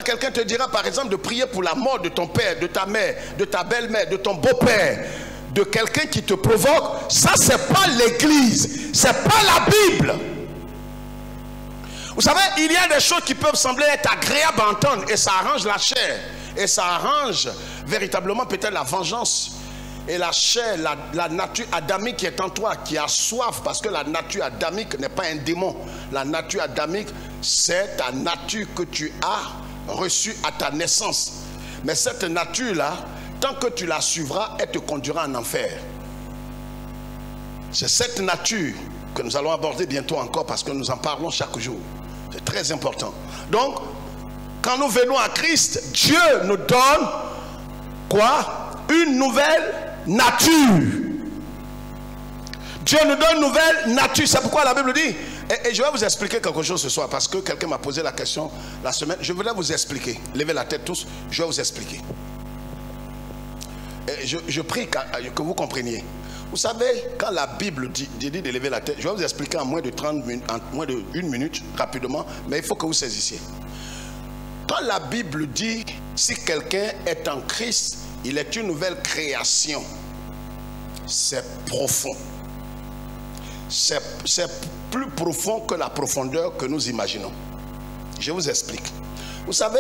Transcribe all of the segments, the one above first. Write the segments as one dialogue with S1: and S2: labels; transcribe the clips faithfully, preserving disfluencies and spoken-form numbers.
S1: quelqu'un te dira par exemple de prier pour la mort de ton père, de ta mère, de ta belle-mère, de ton beau-père, de quelqu'un qui te provoque, ça c'est pas l'église, c'est pas la Bible. Vous savez, il y a des choses qui peuvent sembler être agréables à entendre et ça arrange la chair. Et ça arrange véritablement peut-être la vengeance. Et la chair, la, la nature adamique qui est en toi, qui a soif, parce que la nature adamique n'est pas un démon. La nature adamique, c'est ta nature que tu as reçue à ta naissance. Mais cette nature-là, tant que tu la suivras, elle te conduira en enfer. C'est cette nature que nous allons aborder bientôt encore parce que nous en parlons chaque jour. C'est très important. Donc, quand nous venons à Christ, Dieu nous donne quoi? Une nouvelle nature. Dieu nous donne une nouvelle nature. C'est pourquoi la Bible dit, et, et je vais vous expliquer quelque chose ce soir, parce que quelqu'un m'a posé la question la semaine. Je voudrais vous expliquer. Levez la tête tous, je vais vous expliquer. Et je, je prie que, que vous compreniez. Vous savez, quand la Bible dit, dit de lever la tête, je vais vous expliquer en moins de trente minutes, en moins de une minute, rapidement, mais il faut que vous saisissiez. Quand la Bible dit, si quelqu'un est en Christ, il est une nouvelle création. C'est profond. C'est plus profond que la profondeur que nous imaginons. Je vous explique. Vous savez,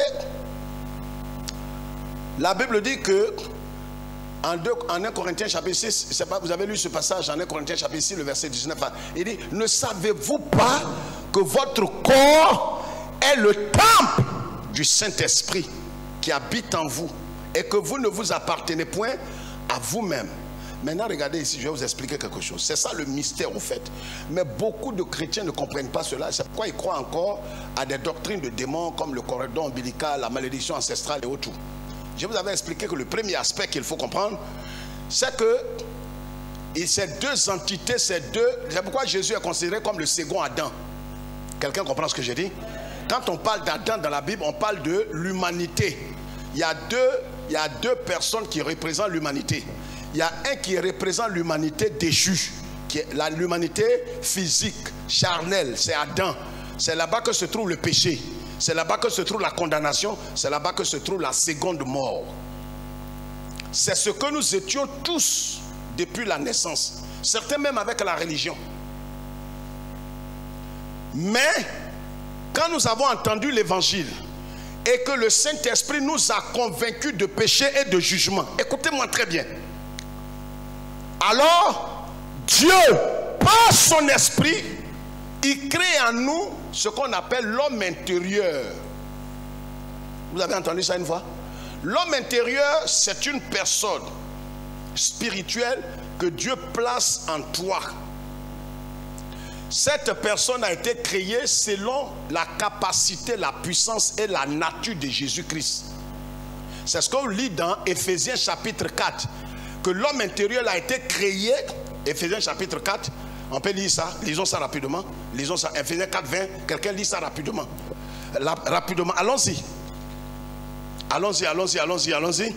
S1: la Bible dit que en, deux, en un Corinthiens chapitre six, c'est pas, vous avez lu ce passage en un Corinthiens chapitre six, le verset dix-neuf, il dit, ne savez-vous pas que votre corps est le temple du Saint-Esprit qui habite en vous et que vous ne vous appartenez point à vous-même. Maintenant, regardez ici, je vais vous expliquer quelque chose. C'est ça le mystère au fait. Mais beaucoup de chrétiens ne comprennent pas cela. C'est pourquoi ils croient encore à des doctrines de démons comme le cordon ombilical, la malédiction ancestrale et autres. Je vous avais expliqué que le premier aspect qu'il faut comprendre, c'est que et ces deux entités, ces deux... C'est pourquoi Jésus est considéré comme le second Adam. Quelqu'un comprend ce que j'ai dit? Quand on parle d'Adam dans la Bible, on parle de l'humanité. Il y a deux, il y a deux personnes qui représentent l'humanité. Il y a un qui représente l'humanité déchue, qui est l'humanité physique, charnelle, c'est Adam. C'est là-bas que se trouve le péché. C'est là-bas que se trouve la condamnation. C'est là-bas que se trouve la seconde mort. C'est ce que nous étions tous depuis la naissance. Certains même avec la religion. Mais quand nous avons entendu l'évangile et que le Saint-Esprit nous a convaincus de péché et de jugement, écoutez-moi très bien. Alors, Dieu, par son esprit, il crée en nous ce qu'on appelle l'homme intérieur. Vous avez entendu ça une fois? L'homme intérieur, c'est une personne spirituelle que Dieu place en toi. Cette personne a été créée selon la capacité, la puissance et la nature de Jésus-Christ. C'est ce qu'on lit dans Éphésiens chapitre quatre. Que l'homme intérieur a été créé, Éphésiens chapitre quatre, on peut lire ça, lisons ça rapidement, lisons ça, Éphésiens quatre, vingt, quelqu'un lit ça rapidement, La, rapidement, allons-y, allons-y, allons-y, allons-y, allons-y.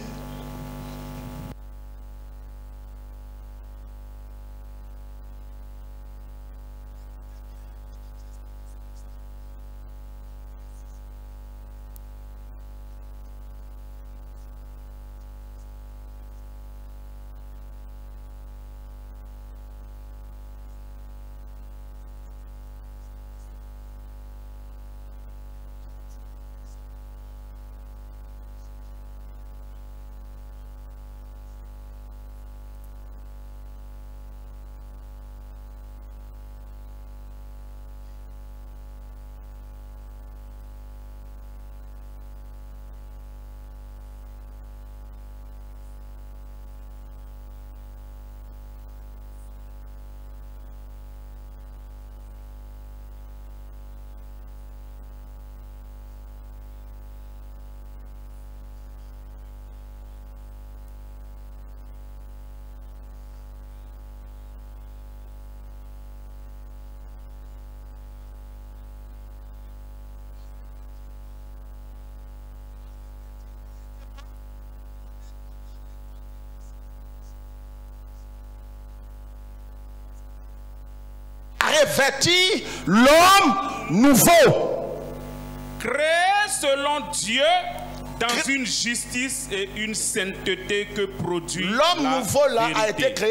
S1: Revêtir l'homme nouveau.
S2: Créé selon Dieu, dans une justice et une sainteté que produit
S1: l'homme nouveau là a été créé.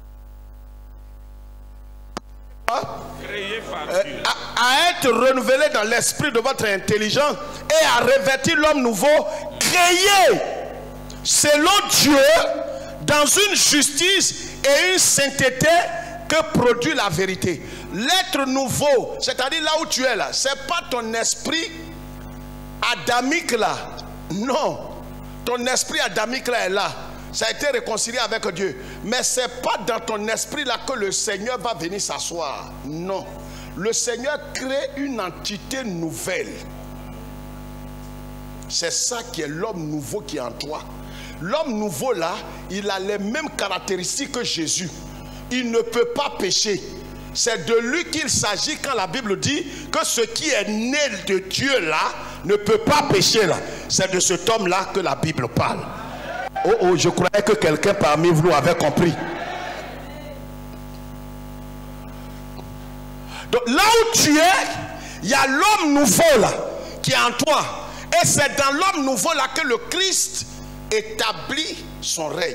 S2: Créé par
S1: euh,
S2: Dieu.
S1: À, à être renouvelé dans l'esprit de votre intelligence et à revêtir l'homme nouveau créé selon Dieu dans une justice et une sainteté que produit la vérité. L'être nouveau, c'est-à-dire là où tu es là, c'est pas ton esprit adamique là. Non, ton esprit adamique là est là. Ça a été réconcilié avec Dieu. Mais ce n'est pas dans ton esprit là que le Seigneur va venir s'asseoir. Non. Le Seigneur crée une entité nouvelle. C'est ça qui est l'homme nouveau qui est en toi. L'homme nouveau là, il a les mêmes caractéristiques que Jésus. Il ne peut pas pécher. C'est de lui qu'il s'agit quand la Bible dit que ce qui est né de Dieu là ne peut pas pécher là. C'est de cet homme là que la Bible parle. Oh oh, je croyais que quelqu'un parmi vous avait compris. Donc là où tu es, il y a l'homme nouveau là qui est en toi. Et c'est dans l'homme nouveau là que le Christ établit son règne.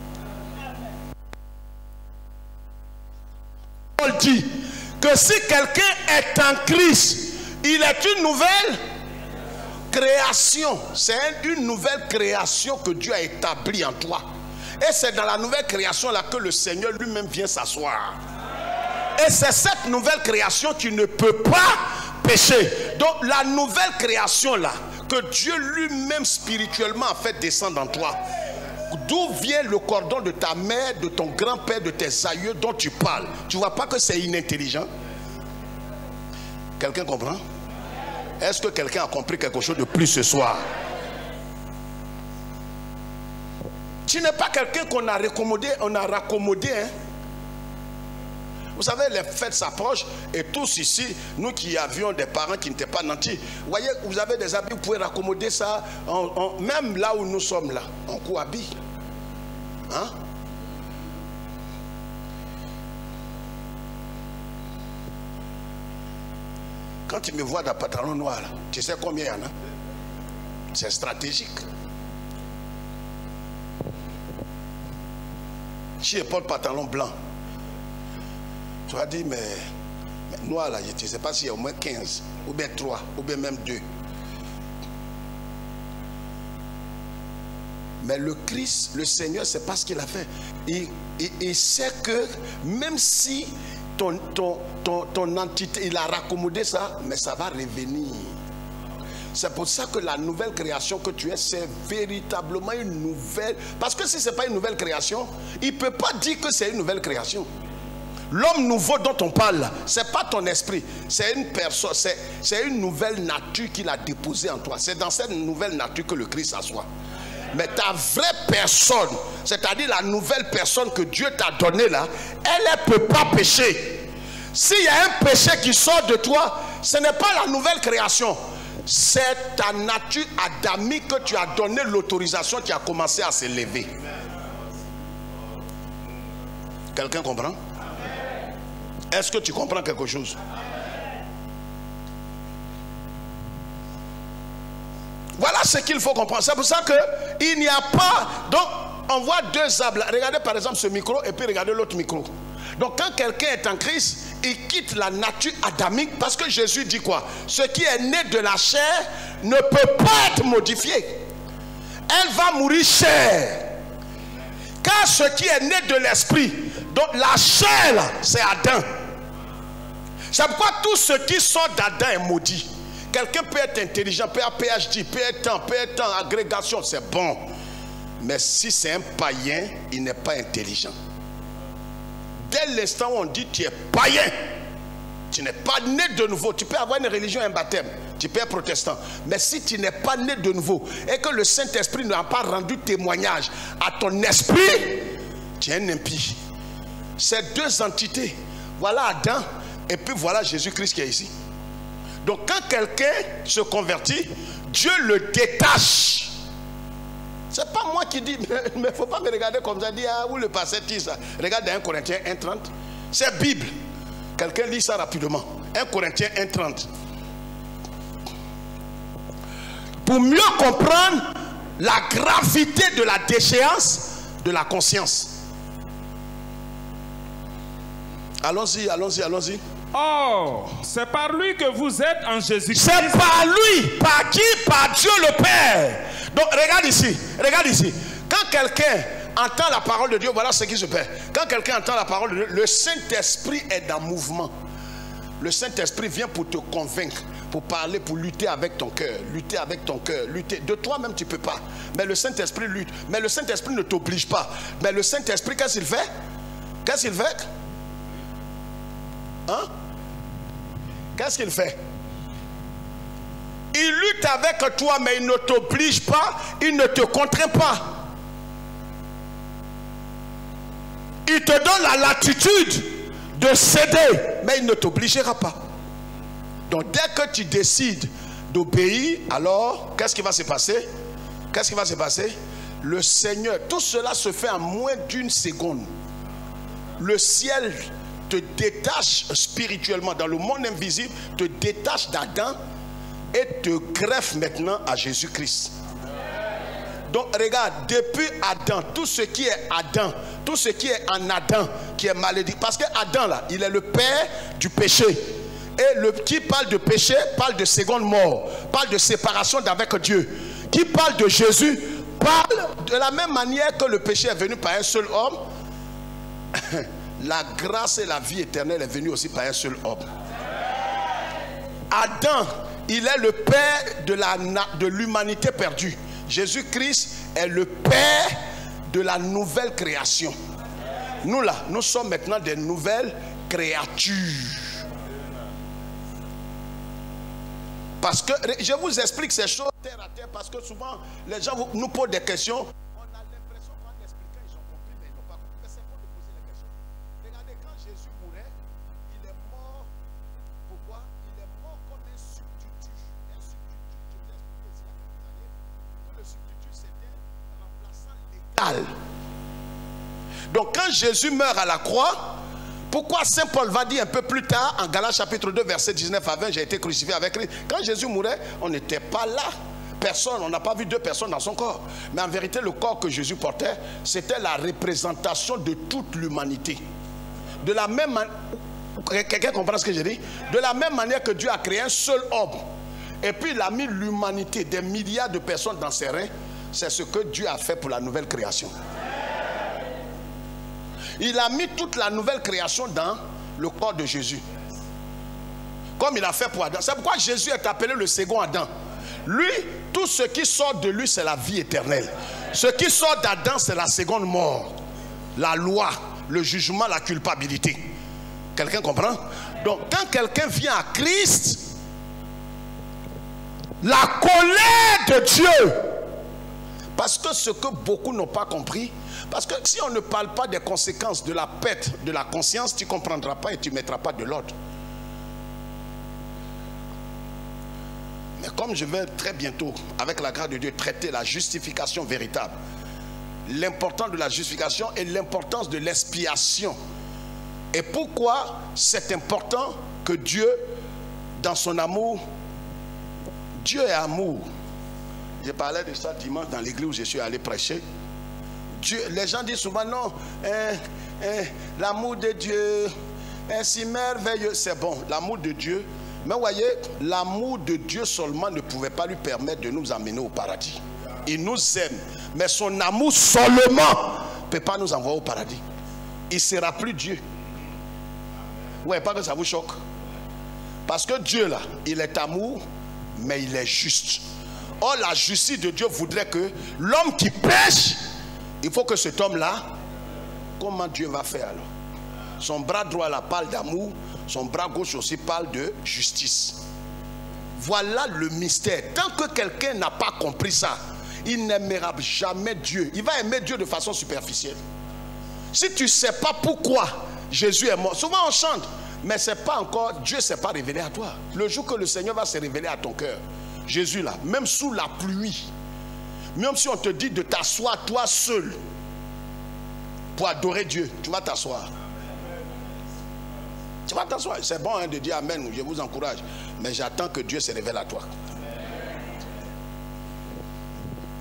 S1: Paul dit que si quelqu'un est en Christ, il est une nouvelle création. C'est une nouvelle création que Dieu a établie en toi. Et c'est dans la nouvelle création là que le Seigneur lui-même vient s'asseoir. Et c'est cette nouvelle création qui ne peut pas pécher. Donc la nouvelle création là que Dieu lui-même spirituellement a fait descendre en toi. D'où vient le cordon de ta mère, de ton grand-père, de tes aïeux dont tu parles? Tu ne vois pas que c'est inintelligent? Quelqu'un comprend? Est-ce que quelqu'un a compris quelque chose de plus ce soir? Tu n'es pas quelqu'un qu'on a raccommodé, on a raccommodé. Hein? Vous savez, les fêtes s'approchent et tous ici, nous qui avions des parents qui n'étaient pas nantis, vous voyez, vous avez des habits, vous pouvez raccommoder ça, en, en, même là où nous sommes là, on cohabite. Hein? Quand tu me vois dans le pantalon noir, tu sais combien il y en a? C'est stratégique. Si je porte pantalon blanc, tu vas dire, mais, mais noir là, je ne sais pas s'il y a au moins quinze, ou bien trois, ou bien même deux. Mais le Christ, le Seigneur, c'est pas ce qu'il a fait. Il, il, il sait que même si ton, ton, ton, ton entité, il a raccommodé ça, mais ça va revenir. C'est pour ça que la nouvelle création que tu es, c'est véritablement une nouvelle. Parce que si ce n'est pas une nouvelle création, il ne peut pas dire que c'est une nouvelle création. L'homme nouveau dont on parle, ce n'est pas ton esprit, c'est une personne, c'est une nouvelle nature qu'il a déposée en toi. C'est dans cette nouvelle nature que le Christ s'assoit. Mais ta vraie personne, c'est-à-dire la nouvelle personne que Dieu t'a donnée là, elle ne peut pas pécher. S'il y a un péché qui sort de toi, ce n'est pas la nouvelle création. C'est ta nature adamique que tu as donné l'autorisation qui a commencé à s'élever. Quelqu'un comprend? Est-ce que tu comprends quelque chose? Voilà ce qu'il faut comprendre. C'est pour ça qu'il n'y a pas... Donc, on voit deux arbres. Regardez par exemple ce micro et puis regardez l'autre micro. Donc, quand quelqu'un est en Christ, il quitte la nature adamique parce que Jésus dit quoi? Ce qui est né de la chair ne peut pas être modifié. Elle va mourir chair. Car ce qui est né de l'esprit, donc la chair, c'est Adam. C'est pourquoi tout ce qui sort d'Adam est maudit. Quelqu'un peut être intelligent, peut être P H D, peut être temps, peut être en agrégation, c'est bon. Mais si c'est un païen, il n'est pas intelligent. Dès l'instant où on dit tu es païen, tu n'es pas né de nouveau. Tu peux avoir une religion, un baptême, tu peux être protestant. Mais si tu n'es pas né de nouveau et que le Saint-Esprit n'a pas rendu témoignage à ton esprit, tu es un impie. C'est deux entités. Voilà Adam et puis voilà Jésus-Christ qui est ici. Donc quand quelqu'un se convertit, Dieu le détache. C'est pas moi qui dis, mais il ne faut pas me regarder comme ça, dire, ah, où le pasteur dit ça. Regarde dans un Corinthiens un trente, c'est Bible. Quelqu'un lit ça rapidement. un Corinthiens un trente. pour mieux comprendre la gravité de la déchéance de la conscience. Allons-y, allons-y, allons-y.
S2: Or, c'est par lui que vous êtes en Jésus-Christ.
S1: C'est par lui, par qui? Par Dieu le Père. Donc regarde ici, regarde ici. Quand quelqu'un entend la parole de Dieu, voilà ce qui se passe. Quand quelqu'un entend la parole de Dieu, le Saint-Esprit est en mouvement. Le Saint-Esprit vient pour te convaincre, pour parler, pour lutter avec ton cœur, lutter avec ton cœur, lutter. De toi-même, tu ne peux pas. Mais le Saint-Esprit lutte. Mais le Saint-Esprit ne t'oblige pas. Mais le Saint-Esprit, qu'est-ce qu'il fait? Qu'est-ce qu'il fait? Hein? Qu'est-ce qu'il fait? Il lutte avec toi, mais il ne t'oblige pas, il ne te contraint pas. Il te donne la latitude de céder, mais il ne t'obligera pas. Donc dès que tu décides d'obéir, alors qu'est-ce qui va se passer? Qu'est-ce qui va se passer? Le Seigneur, tout cela se fait en moins d'une seconde. Le ciel te détache spirituellement dans le monde invisible, te détache d'Adam et te greffe maintenant à Jésus-Christ. Donc regarde, depuis Adam, tout ce qui est Adam, tout ce qui est en Adam, qui est malédit, parce que Adam là, il est le père du péché. Et le qui parle de péché, parle de seconde mort, parle de séparation d'avec Dieu. Qui parle de Jésus, parle de la même manière que le péché est venu par un seul homme. La grâce et la vie éternelle est venue aussi par un seul homme. Adam, il est le père de la de l'humanité perdue. Jésus-Christ est le père de la nouvelle création. Nous là, nous sommes maintenant des nouvelles créatures. Parce que, je vous explique ces choses terre à terre, parce que souvent, les gens nous posent des questions. On a l'impression qu'en expliquant, ils ont compris, mais ils n'ont pas compris. Mais c'est bon de poser les questions. Regardez, quand Jésus mourait, il est mort. Pourquoi? Il est mort comme un substitut. Un substitut, je vous ai expliqué ici il y a quelques années, que le substitut c'était remplaçant légal. Donc quand Jésus meurt à la croix, pourquoi Saint Paul va dire un peu plus tard, en Galates chapitre deux, verset dix-neuf à vingt, j'ai été crucifié avec lui. Quand Jésus mourait, on n'était pas là. Personne, on n'a pas vu deux personnes dans son corps. Mais en vérité, le corps que Jésus portait, c'était la représentation de toute l'humanité. De la même manière, quelqu'un comprend ce que j'ai dit? De la même manière que Dieu a créé un seul homme, et puis il a mis l'humanité, des milliards de personnes dans ses reins, c'est ce que Dieu a fait pour la nouvelle création. Il a mis toute la nouvelle création dans le corps de Jésus. Comme il a fait pour Adam. C'est pourquoi Jésus est appelé le second Adam. Lui, tout ce qui sort de lui, c'est la vie éternelle. Ce qui sort d'Adam, c'est la seconde mort. La loi, le jugement, la culpabilité. Quelqu'un comprend? Donc, quand quelqu'un vient à Christ, la colère de Dieu, parce que ce que beaucoup n'ont pas compris, parce que si on ne parle pas des conséquences de la perte de la conscience, tu ne comprendras pas et tu ne mettras pas de l'ordre. Mais comme je vais très bientôt, avec la grâce de Dieu, traiter la justification véritable, l'importance de la justification et l'importance de l'expiation. Et pourquoi c'est important que Dieu, dans son amour, Dieu est amour. Je parlais de ça dimanche dans l'église où je suis allé prêcher. Dieu, les gens disent souvent non, hein, hein, l'amour de Dieu est si merveilleux. C'est bon, l'amour de Dieu. Mais vous voyez, l'amour de Dieu seulement ne pouvait pas lui permettre de nous amener au paradis. Il nous aime, mais son amour seulement ne peut pas nous envoyer au paradis. Il ne sera plus Dieu. Ouais, pas que ça vous choque. Parce que Dieu là, il est amour, mais il est juste. Or, la justice de Dieu voudrait que l'homme qui pêche, il faut que cet homme-là, comment Dieu va faire alors? Son bras droit là parle d'amour, son bras gauche aussi parle de justice. Voilà le mystère. Tant que quelqu'un n'a pas compris ça, il n'aimera jamais Dieu. Il va aimer Dieu de façon superficielle. Si tu ne sais pas pourquoi Jésus est mort, souvent on chante, mais c'est pas encore, Dieu ne s'est pas révélé à toi. Le jour que le Seigneur va se révéler à ton cœur, Jésus là, même sous la pluie, même si on te dit de t'asseoir toi seul pour adorer Dieu, tu vas t'asseoir. Tu vas t'asseoir. C'est bon hein, de dire Amen, je vous encourage. Mais j'attends que Dieu se révèle à toi.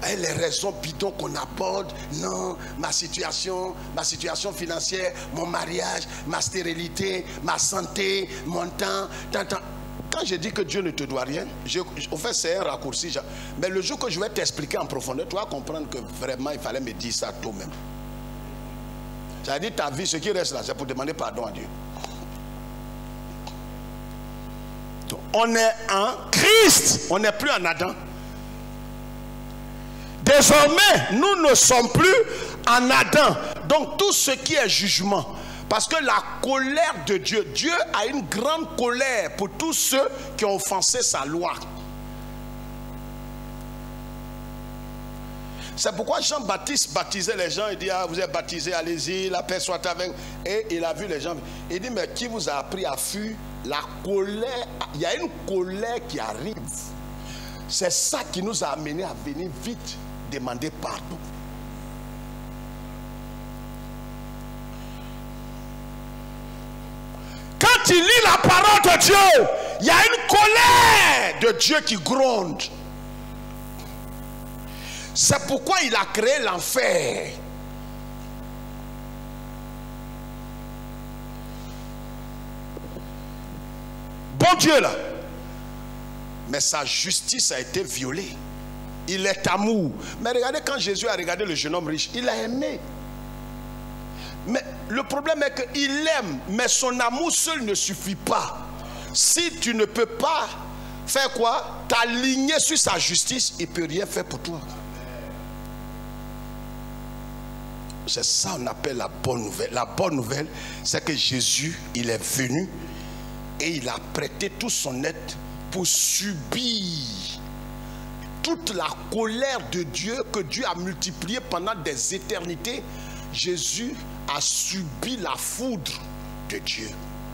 S1: Et les raisons bidons qu'on aborde, non, ma situation, ma situation financière, mon mariage, ma stérilité, ma santé, mon temps, tant, tant. Quand je dis que Dieu ne te doit rien, je, au fait c'est un raccourci. Je, mais le jour que je vais t'expliquer en profondeur, tu vas comprendre que vraiment il fallait me dire ça toi-même. C'est-à-dire ta vie, ce qui reste là, c'est pour demander pardon à Dieu. Donc, on est en Christ, on n'est plus en Adam. Désormais, nous ne sommes plus en Adam. Donc tout ce qui est jugement, parce que la colère de Dieu, Dieu a une grande colère pour tous ceux qui ont offensé sa loi. C'est pourquoi Jean-Baptiste baptisait les gens. Il dit, ah, vous êtes baptisés, allez-y, la paix soit avec vous. Et il a vu les gens. Il dit, mais qui vous a appris à fuir la colère? Il y a une colère qui arrive. C'est ça qui nous a amenés à venir vite demander pardon. Quand il lit la parole de Dieu, il y a une colère de Dieu qui gronde. C'est pourquoi il a créé l'enfer. Bon Dieu là. Mais sa justice a été violée. Il est amour. Mais regardez, quand Jésus a regardé le jeune homme riche, il a aimé. Mais le problème est qu'il aime, mais son amour seul ne suffit pas. Si tu ne peux pas faire quoi? T'aligner sur sa justice, il ne peut rien faire pour toi. C'est ça qu'on appelle la bonne nouvelle. La bonne nouvelle, c'est que Jésus, il est venu et il a prêté tout son aide pour subir toute la colère de Dieu que Dieu a multipliée pendant des éternités. Jésus a subi la foudre de Dieu.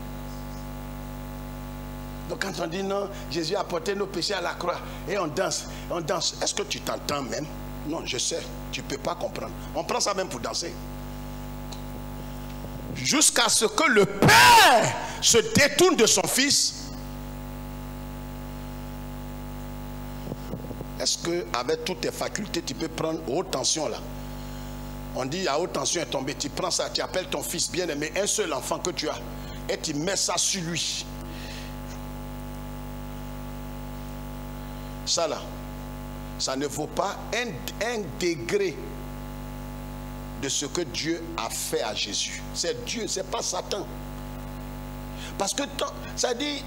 S1: Donc quand on dit non, Jésus a porté nos péchés à la croix et on danse, on danse. Est-ce que tu t'entends même? Non, je sais, tu ne peux pas comprendre. On prend ça même pour danser. Jusqu'à ce que le Père se détourne de son Fils. Est-ce qu'avec toutes tes facultés, tu peux prendre haute tension là? On dit la haute tension est tombée. Tu prends ça, tu appelles ton fils bien-aimé, un seul enfant que tu as, et tu mets ça sur lui. Ça là, ça ne vaut pas un, un degré de ce que Dieu a fait à Jésus. C'est Dieu, c'est pas Satan. Parce que ça dit...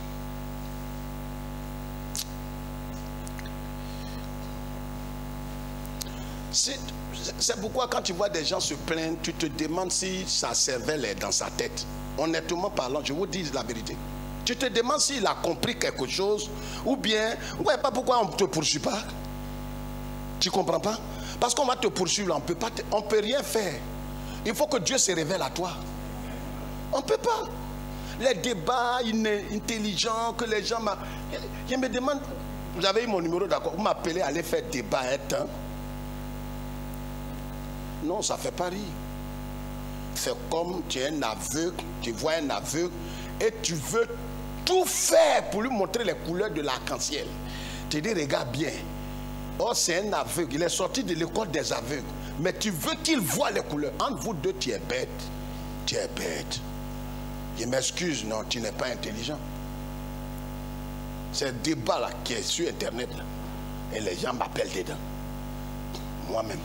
S1: C'est pourquoi quand tu vois des gens se plaindre, tu te demandes si sa cervelle est dans sa tête. Honnêtement parlant, je vous dis la vérité. Tu te demandes s'il a compris quelque chose, ou bien, ouais, pas pourquoi on ne te poursuit pas. Tu ne comprends pas? Parce qu'on va te poursuivre, on peut pas, te, on peut rien faire. Il faut que Dieu se révèle à toi. On ne peut pas. Les débats intelligents que les gens... Je me demande, vous avez eu mon numéro d'accord, vous m'appelez à aller faire débat un temps. Non, ça ne fait pas rire. C'est comme tu es un aveugle, tu vois un aveugle et tu veux tout faire pour lui montrer les couleurs de l'arc-en-ciel. Tu dis, regarde bien. Oh, c'est un aveugle, il est sorti de l'école des aveugles. Mais tu veux qu'il voit les couleurs. Entre vous deux, tu es bête. Tu es bête. Je m'excuse, non, tu n'es pas intelligent. C'est un débat là qui est sur Internet. Là. Et les gens m'appellent dedans. Moi-même.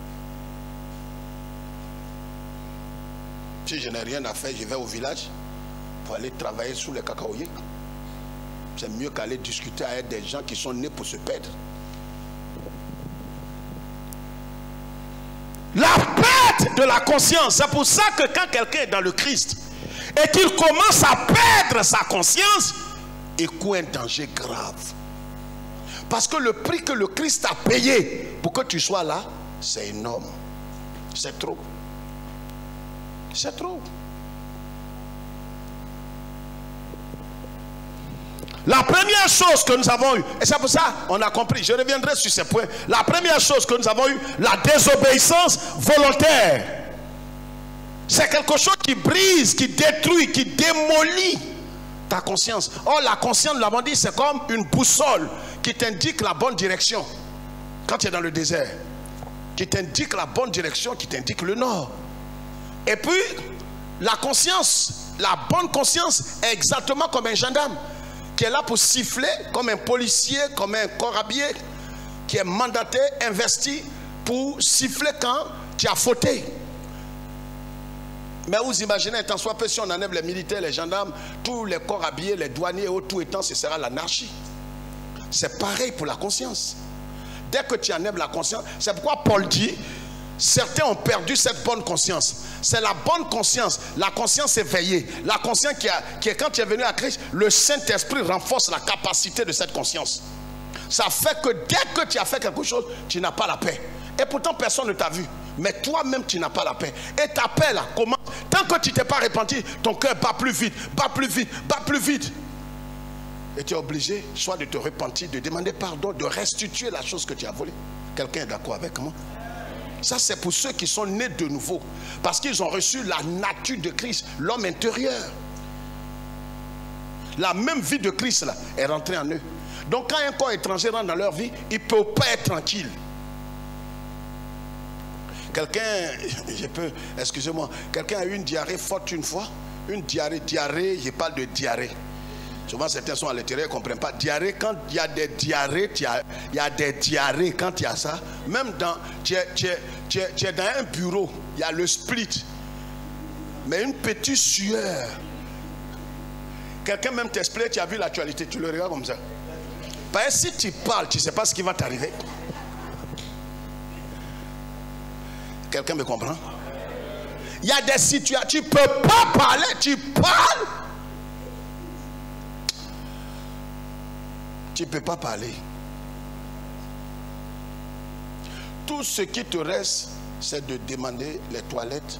S1: Si je n'ai rien à faire, je vais au village pour aller travailler sous les cacaoyers. C'est mieux qu'aller discuter avec des gens qui sont nés pour se perdre. La perte de la conscience, c'est pour ça que quand quelqu'un est dans le Christ et qu'il commence à perdre sa conscience, il court un danger grave. Parce que le prix que le Christ a payé pour que tu sois là, c'est énorme. C'est trop. C'est trop. La première chose que nous avons eue, et c'est pour ça on a compris, je reviendrai sur ces points. La première chose que nous avons eue, la désobéissance volontaire. C'est quelque chose qui brise, qui détruit, qui démolit ta conscience. Or la conscience, nous l'avons dit, c'est comme une boussole qui t'indique la bonne direction. quand tu es dans le désert, qui t'indique la bonne direction, qui t'indique le nord. Et puis, la conscience, la bonne conscience est exactement comme un gendarme qui est là pour siffler, comme un policier, comme un corps habillé, qui est mandaté, investi pour siffler quand tu as fauté. Mais vous imaginez, tant soit peu, si on enlève les militaires, les gendarmes, tous les corps habillés, les douaniers, tout étant, ce sera l'anarchie. C'est pareil pour la conscience. Dès que tu enlèves la conscience, c'est pourquoi Paul dit, certains ont perdu cette bonne conscience. C'est la bonne conscience, la conscience éveillée, la conscience qui, a, qui est quand tu es venu à Christ, le Saint-Esprit renforce la capacité de cette conscience. Ça fait que dès que tu as fait quelque chose, tu n'as pas la paix. Et pourtant personne ne t'a vu. Mais toi-même tu n'as pas la paix. Et ta paix là, comment? Tant que tu ne t'es pas repenti, ton cœur bat plus vite, bat plus vite, bat plus vite. Et tu es obligé soit de te repentir, de demander pardon, de restituer la chose que tu as volée. Quelqu'un est d'accord avec moi? Ça c'est pour ceux qui sont nés de nouveau. Parce qu'ils ont reçu la nature de Christ, l'homme intérieur. La même vie de Christ là est rentrée en eux. Donc quand un corps étranger rentre dans leur vie, ils ne peuvent pas être tranquilles. Quelqu'un, je peux, excusez-moi, quelqu'un a eu une diarrhée forte une fois. Une diarrhée, diarrhée, je parle de diarrhée. Souvent certains sont à l'intérieur, ils ne comprennent pas. Diarrhée, quand il y a des diarrhées, il y a, il y a des diarrhées quand il y a ça. Même dans, tu es, tu es, tu es, tu es dans un bureau, il y a le split. Mais une petite sueur. Quelqu'un même t'explique, tu as vu l'actualité, tu le regardes comme ça. Parce que si tu parles, tu ne sais pas ce qui va t'arriver. Quelqu'un me comprend? Il y a des situations, tu ne peux pas parler, tu parles. Tu ne peux pas parler. Tout ce qui te reste, c'est de demander les toilettes.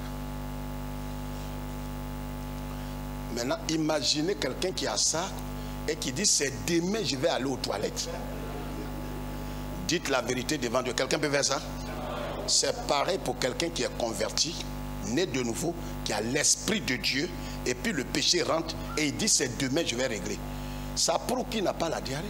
S1: Maintenant, imaginez quelqu'un qui a ça et qui dit c'est demain je vais aller aux toilettes. Dites la vérité devant Dieu. Quelqu'un peut faire ça? C'est pareil pour quelqu'un qui est converti, né de nouveau, qui a l'esprit de Dieu, et puis le péché rentre et il dit c'est demain je vais régler. Ça prouve qu'il n'a pas la diarrhée.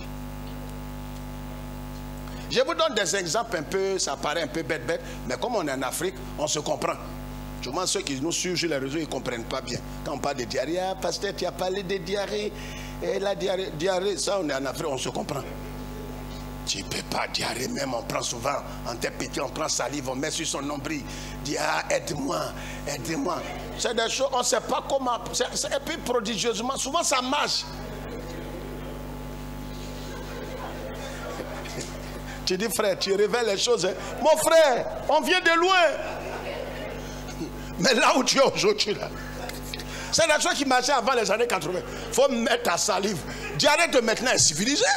S1: Je vous donne des exemples un peu, ça paraît un peu bête bête, mais comme on est en Afrique, on se comprend. Souvent ceux qui nous suivent sur les réseaux, ils ne comprennent pas bien. Quand on parle de diarrhée, ah, pasteur, tu as parlé de diarrhée, et la diarrhée, diarrhée, ça on est en Afrique, on se comprend. Tu ne peux pas diarrhée, même on prend souvent, en tête petit, on prend salive, on met sur son nombril, dit ah aide-moi, aide-moi. C'est des choses, on ne sait pas comment, et puis prodigieusement, souvent ça marche. Tu dis frère, tu révèles les choses. Hein. Mon frère, on vient de loin. Mais là où tu es aujourd'hui, là, c'est la chose qui marchait avant les années quatre-vingt. Il faut mettre ta salive. Diarrhée de maintenant est civilisé.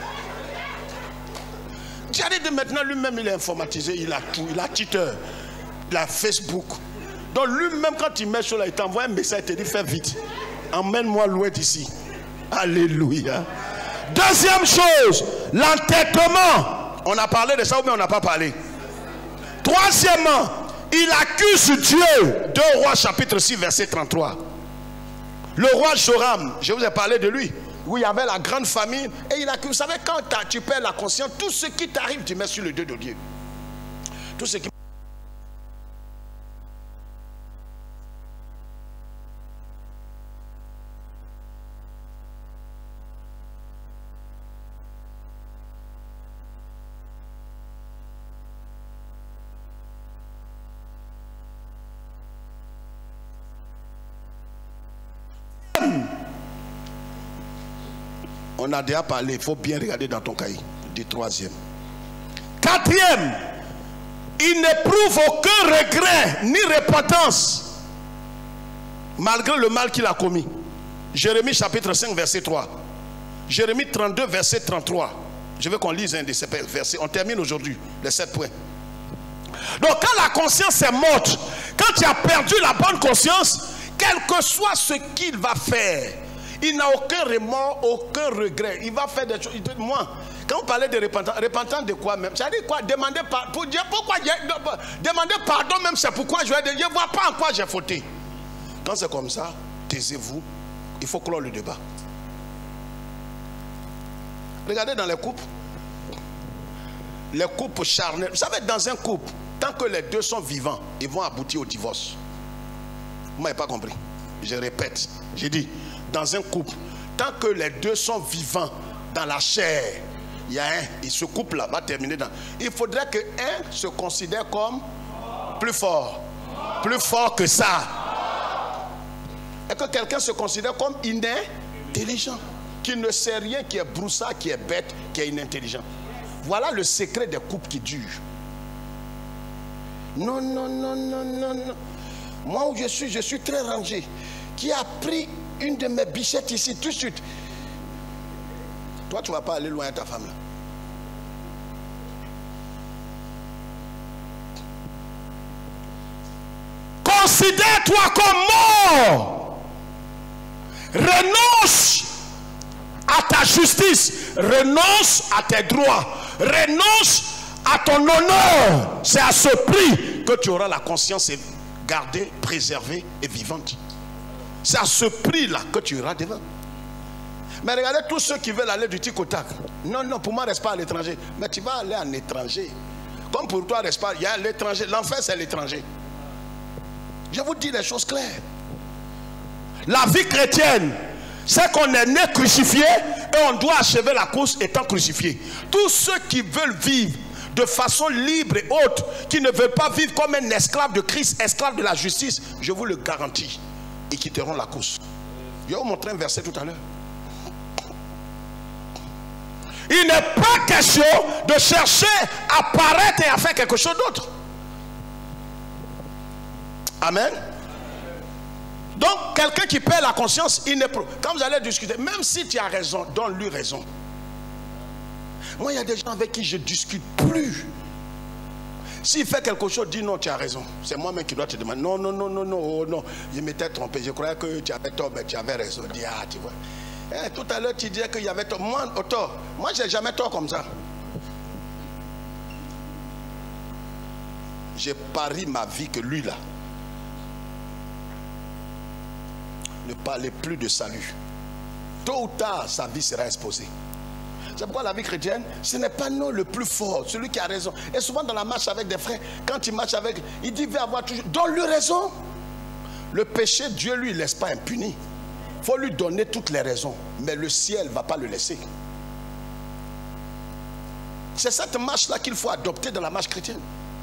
S1: Diarrhée de maintenant, lui-même, il est informatisé. Il a tout. Il a Twitter. Il a Facebook. Donc lui-même, quand il met sur là, il t'envoie un message. Il te dit, fais vite. Emmène-moi loin d'ici. Alléluia. Deuxième chose, l'entêtement. On a parlé de ça ou bien on n'a pas parlé. Troisièmement, il accuse Dieu. deux Rois chapitre six verset trente-trois. Le roi Joram, je vous ai parlé de lui, où il y avait la grande famine. Et il accuse, vous savez, quand tu perds la conscience, tout ce qui t'arrive, tu mets sur le dos de Dieu. Tout ce qui... On a déjà parlé, il faut bien regarder dans ton cahier. Du troisième. Quatrième, il n'éprouve aucun regret ni repentance malgré le mal qu'il a commis. Jérémie chapitre cinq verset trois. Jérémie trente-deux verset trente-trois. Je veux qu'on lise un de ces versets. On termine aujourd'hui les sept points. Donc quand la conscience est morte, quand tu as perdu la bonne conscience, quel que soit ce qu'il va faire, il n'a aucun remords, aucun regret. Il va faire des choses. Moi, quand on parlait de repentance, repentance de quoi même? C'est-à-dire quoi? Demander pardon. Pour dire pourquoi demander pardon même, c'est pourquoi je vais. Je ne vois pas en quoi j'ai fauté. Quand c'est comme ça, taisez-vous. Il faut clore le débat. Regardez dans les couples. les couples charnels. Vous savez, dans un couple, tant que les deux sont vivants, ils vont aboutir au divorce. Vous m'avez pas compris. Je répète, j'ai dit, dans un couple, tant que les deux sont vivants dans la chair, il y a un, et ce couple-là va terminer dans... Il faudrait que un se considère comme plus fort, plus fort que ça. Et que quelqu'un se considère comme inintelligent, qui ne sait rien, qui est broussard, qui est bête, qui est inintelligent. Voilà le secret des couples qui durent. Non, non, non, non, non, non. Moi où je suis, je suis très rangé. Qui a pris une de mes bichettes ici tout de suite. Toi, tu ne vas pas aller loin à ta femme là. Considère-toi comme mort. Renonce à ta justice. Renonce à tes droits. Renonce à ton honneur. C'est à ce prix que tu auras la conscience gardée, préservée et vivante. C'est à ce prix-là que tu iras devant. Mais regardez tous ceux qui veulent aller du tic au tac. Non, non, pour moi, reste pas à l'étranger. Mais tu vas aller en étranger. Comme pour toi, reste pas. Il y a l'étranger. L'enfer, c'est l'étranger. Je vous dis les choses claires. La vie chrétienne, c'est qu'on est né crucifié et on doit achever la course étant crucifié. Tous ceux qui veulent vivre de façon libre et haute, qui ne veulent pas vivre comme un esclave de Christ, esclave de la justice, je vous le garantis, ils quitteront la course. Je vais vous montrer un verset tout à l'heure. Il n'est pas question de chercher à paraître et à faire quelque chose d'autre. Amen. Donc, quelqu'un qui perd la conscience, il n'est pas... Quand vous allez discuter, même si tu as raison, donne-lui raison. Moi, il y a des gens avec qui je ne discute plus. S'il fait quelque chose, dis non, tu as raison. C'est moi-même qui dois te demander. Non, non, non, non, non, oh, non. Je m'étais trompé. Je croyais que tu avais tort, mais tu avais raison. Dis, ah, tu vois. Eh, tout à l'heure, tu disais qu'il y avait tort. Moi, au tort. Moi, je n'ai jamais tort comme ça. J'ai parié ma vie que lui, là, ne parlait plus de salut. Tôt ou tard, sa vie sera exposée. C'est pourquoi la vie chrétienne, ce n'est pas nous le plus fort, celui qui a raison. Et souvent dans la marche avec des frères, quand il marche avec, il dit, va avoir toujours, donne-lui raison. Le péché, Dieu lui laisse pas impuni. Il faut lui donner toutes les raisons. Mais le ciel ne va pas le laisser. C'est cette marche-là qu'il faut adopter dans la marche chrétienne.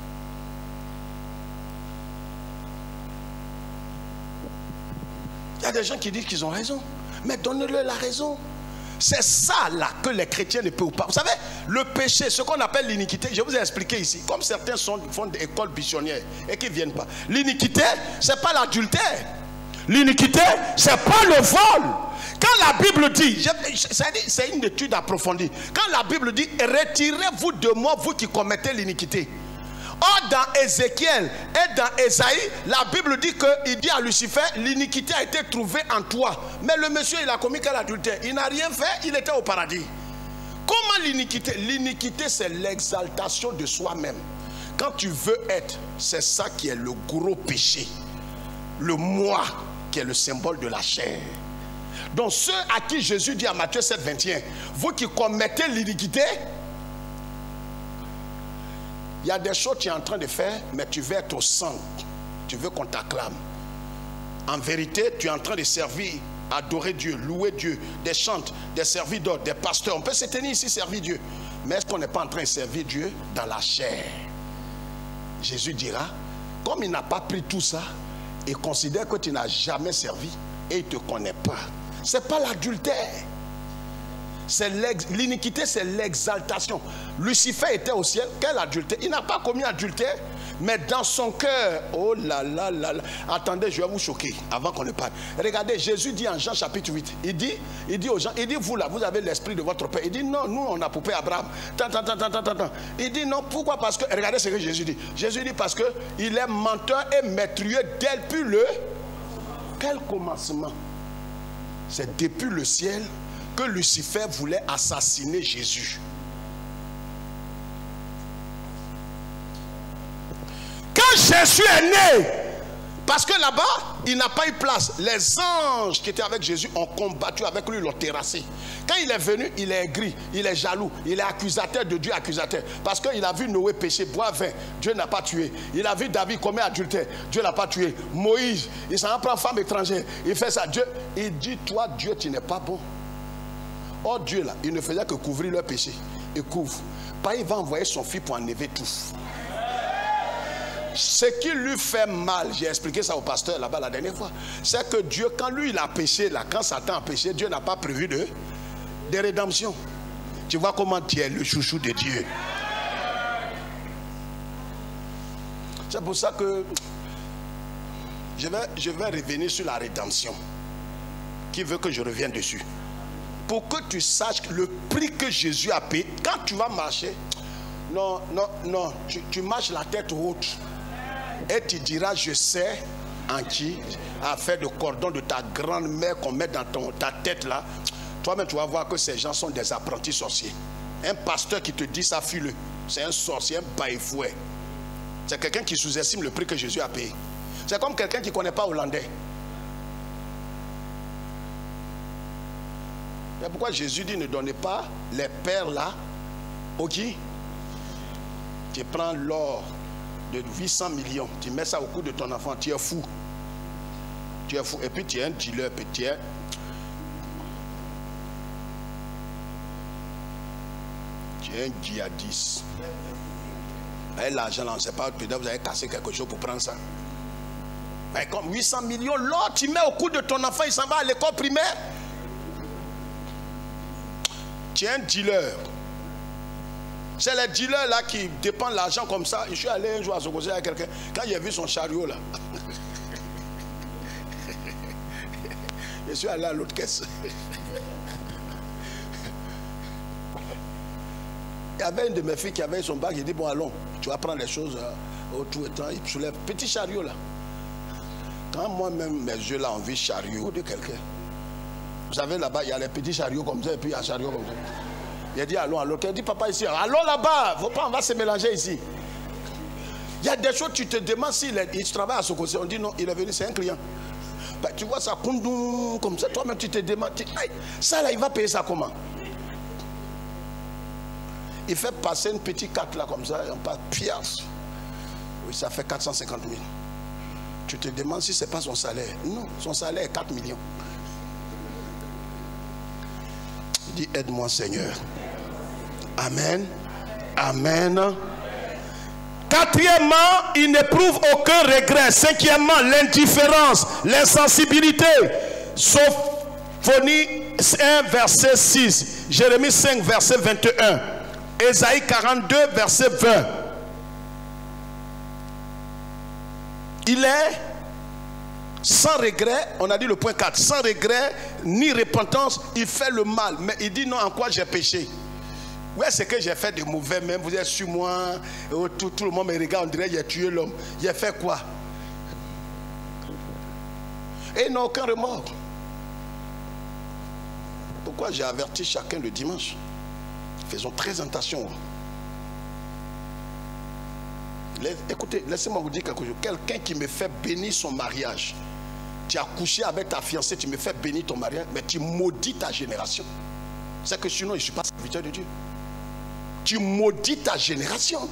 S1: Il y a des gens qui disent qu'ils ont raison. Mais donnez-leur la raison. C'est ça là que les chrétiens ne peuvent pas. Vous savez, le péché, ce qu'on appelle l'iniquité, je vous ai expliqué ici. Comme certains sont, font des écoles missionnaires et qui ne viennent pas. L'iniquité, ce n'est pas l'adultère. L'iniquité, ce n'est pas le vol. Quand la Bible dit, c'est une étude approfondie. Quand la Bible dit, retirez-vous de moi, vous qui commettez l'iniquité. Or, dans Ézéchiel et dans Ésaïe, la Bible dit que, il dit à Lucifer, l'iniquité a été trouvée en toi. Mais le monsieur, il a commis quel adultère? Il n'a rien fait, il était au paradis. Comment l'iniquité? L'iniquité, c'est l'exaltation de soi-même. Quand tu veux être, c'est ça qui est le gros péché. Le moi, qui est le symbole de la chair. Donc, ceux à qui Jésus dit à Matthieu sept, vingt et un, vous qui commettez l'iniquité, il y a des choses que tu es en train de faire, mais tu veux être au centre. Tu veux qu'on t'acclame. En vérité, tu es en train de servir, adorer Dieu, louer Dieu, des chantes, des serviteurs, des pasteurs. On peut se tenir ici, servir Dieu. Mais est-ce qu'on n'est pas en train de servir Dieu dans la chair? Jésus dira, comme il n'a pas pris tout ça, il considère que tu n'as jamais servi et il ne te connaît pas. Ce n'est pas l'adultère. L'iniquité, c'est l'exaltation. Lucifer était au ciel. Quel adultère? Il n'a pas commis adultère, mais dans son cœur, oh là là là là. Attendez, je vais vous choquer avant qu'on ne parle. Regardez, Jésus dit en Jean chapitre huit, il dit, il dit aux gens, il dit, vous là, vous avez l'esprit de votre père. Il dit, non, nous on a pour père Abraham. Tant, tant, tant, tant, tant, tant. Il dit, non, pourquoi? Parce que, regardez ce que Jésus dit. Jésus dit, parce qu'il est menteur et métrieux depuis le... Quel commencement? C'est depuis le ciel que Lucifer voulait assassiner Jésus. Quand Jésus est né, parce que là-bas, il n'a pas eu place. Les anges qui étaient avec Jésus ont combattu avec lui, l'ont terrassé. Quand il est venu, il est aigri, il est jaloux, il est accusateur de Dieu, accusateur. Parce qu'il a vu Noé pécher, boire vin, Dieu n'a pas tué. Il a vu David commettre adultère, Dieu n'a pas tué. Moïse, il s'en prend femme étrangère, il fait ça. Dieu, il dit, toi Dieu, tu n'es pas bon. Or Dieu là, il ne faisait que couvrir leur péché. Il couvre. Pas il va envoyer son fils pour enlever tout. Ce qui lui fait mal, j'ai expliqué ça au pasteur là-bas la dernière fois, c'est que Dieu, quand lui il a péché, là, quand Satan a péché, Dieu n'a pas prévu de, de rédemption. Tu vois comment tu es le chouchou de Dieu. C'est pour ça que je vais, je vais revenir sur la rédemption. Qui veut que je revienne dessus? Pour que tu saches le prix que Jésus a payé, quand tu vas marcher, non, non, non, tu, tu marches la tête haute. Et tu diras, je sais en qui a fait le cordon de ta grand-mère qu'on met dans ton, ta tête là. Toi-même, tu vas voir que ces gens sont des apprentis sorciers. Un pasteur qui te dit ça, fuis-le. C'est un sorcier, un baïfouet. C'est quelqu'un qui sous-estime le prix que Jésus a payé. C'est comme quelqu'un qui ne connaît pas hollandais. C'est pourquoi Jésus dit, ne donnez pas les perles là au qui? Tu prends l'or de huit cents millions, tu mets ça au cou de ton enfant, tu es fou. Tu es fou. Et puis tu es un dealer, puis tu es... Tu es un djihadiste. Et l'argent là, on ne sait pas, peut-être vous avez cassé quelque chose pour prendre ça. Mais comme huit cents millions, l'or, tu mets au cou de ton enfant, il s'en va à l'école primaire. Tu es un dealer. C'est les dealers là qui dépendent de l'argent comme ça. Je suis allé un jour à Sokosi avec quelqu'un. Quand j'ai vu son chariot là, je suis allé à l'autre caisse. Il y avait une de mes filles qui avait son bac. J'ai dit, bon allons, tu vas prendre les choses euh, autour et temps. Il soulève petit chariot là. Quand moi-même mes yeux là ont vu chariot de quelqu'un. Vous savez là-bas, il y a les petits chariots comme ça et puis il y a un chariot comme ça. Il a dit allons, allons. Il a dit papa ici, allons là-bas. Faut pas, on va se mélanger ici. Il y a des choses, tu te demandes s'il il travaille à ce côté. On dit non, il est venu, c'est un client. Bah, tu vois ça, comme ça, toi-même tu te demandes, tu, ça là, il va payer ça comment? Il fait passer une petite carte là comme ça, et on passe pièce. Oui, ça fait quatre cent cinquante mille. Tu te demandes si ce n'est pas son salaire. Non, son salaire est quatre millions. Il dit, aide-moi Seigneur. Amen. Amen. Quatrièmement, il n'éprouve aucun regret. Cinquièmement, l'indifférence, l'insensibilité. Sophonie un, verset six. Jérémie cinq, verset vingt et un. Ésaïe quarante-deux, verset vingt. Il est sans regret, on a dit le point quatre, sans regret ni repentance, il fait le mal. Mais il dit non, en quoi j'ai péché? Ouais, c'est que j'ai fait de mauvais, même vous êtes sur moi, tout, tout le monde me regarde, on dirait que j'ai tué l'homme. J'ai fait quoi? Et il n'a aucun remords. Pourquoi j'ai averti chacun le dimanche? Faisons très attention. Écoutez, laissez-moi vous dire quelque chose. Quelqu'un qui me fait bénir son mariage, tu as couché avec ta fiancée, tu me fais bénir ton mariage, mais tu maudis ta génération. C'est que sinon, je ne suis pas serviteur de Dieu. Tu maudis ta génération.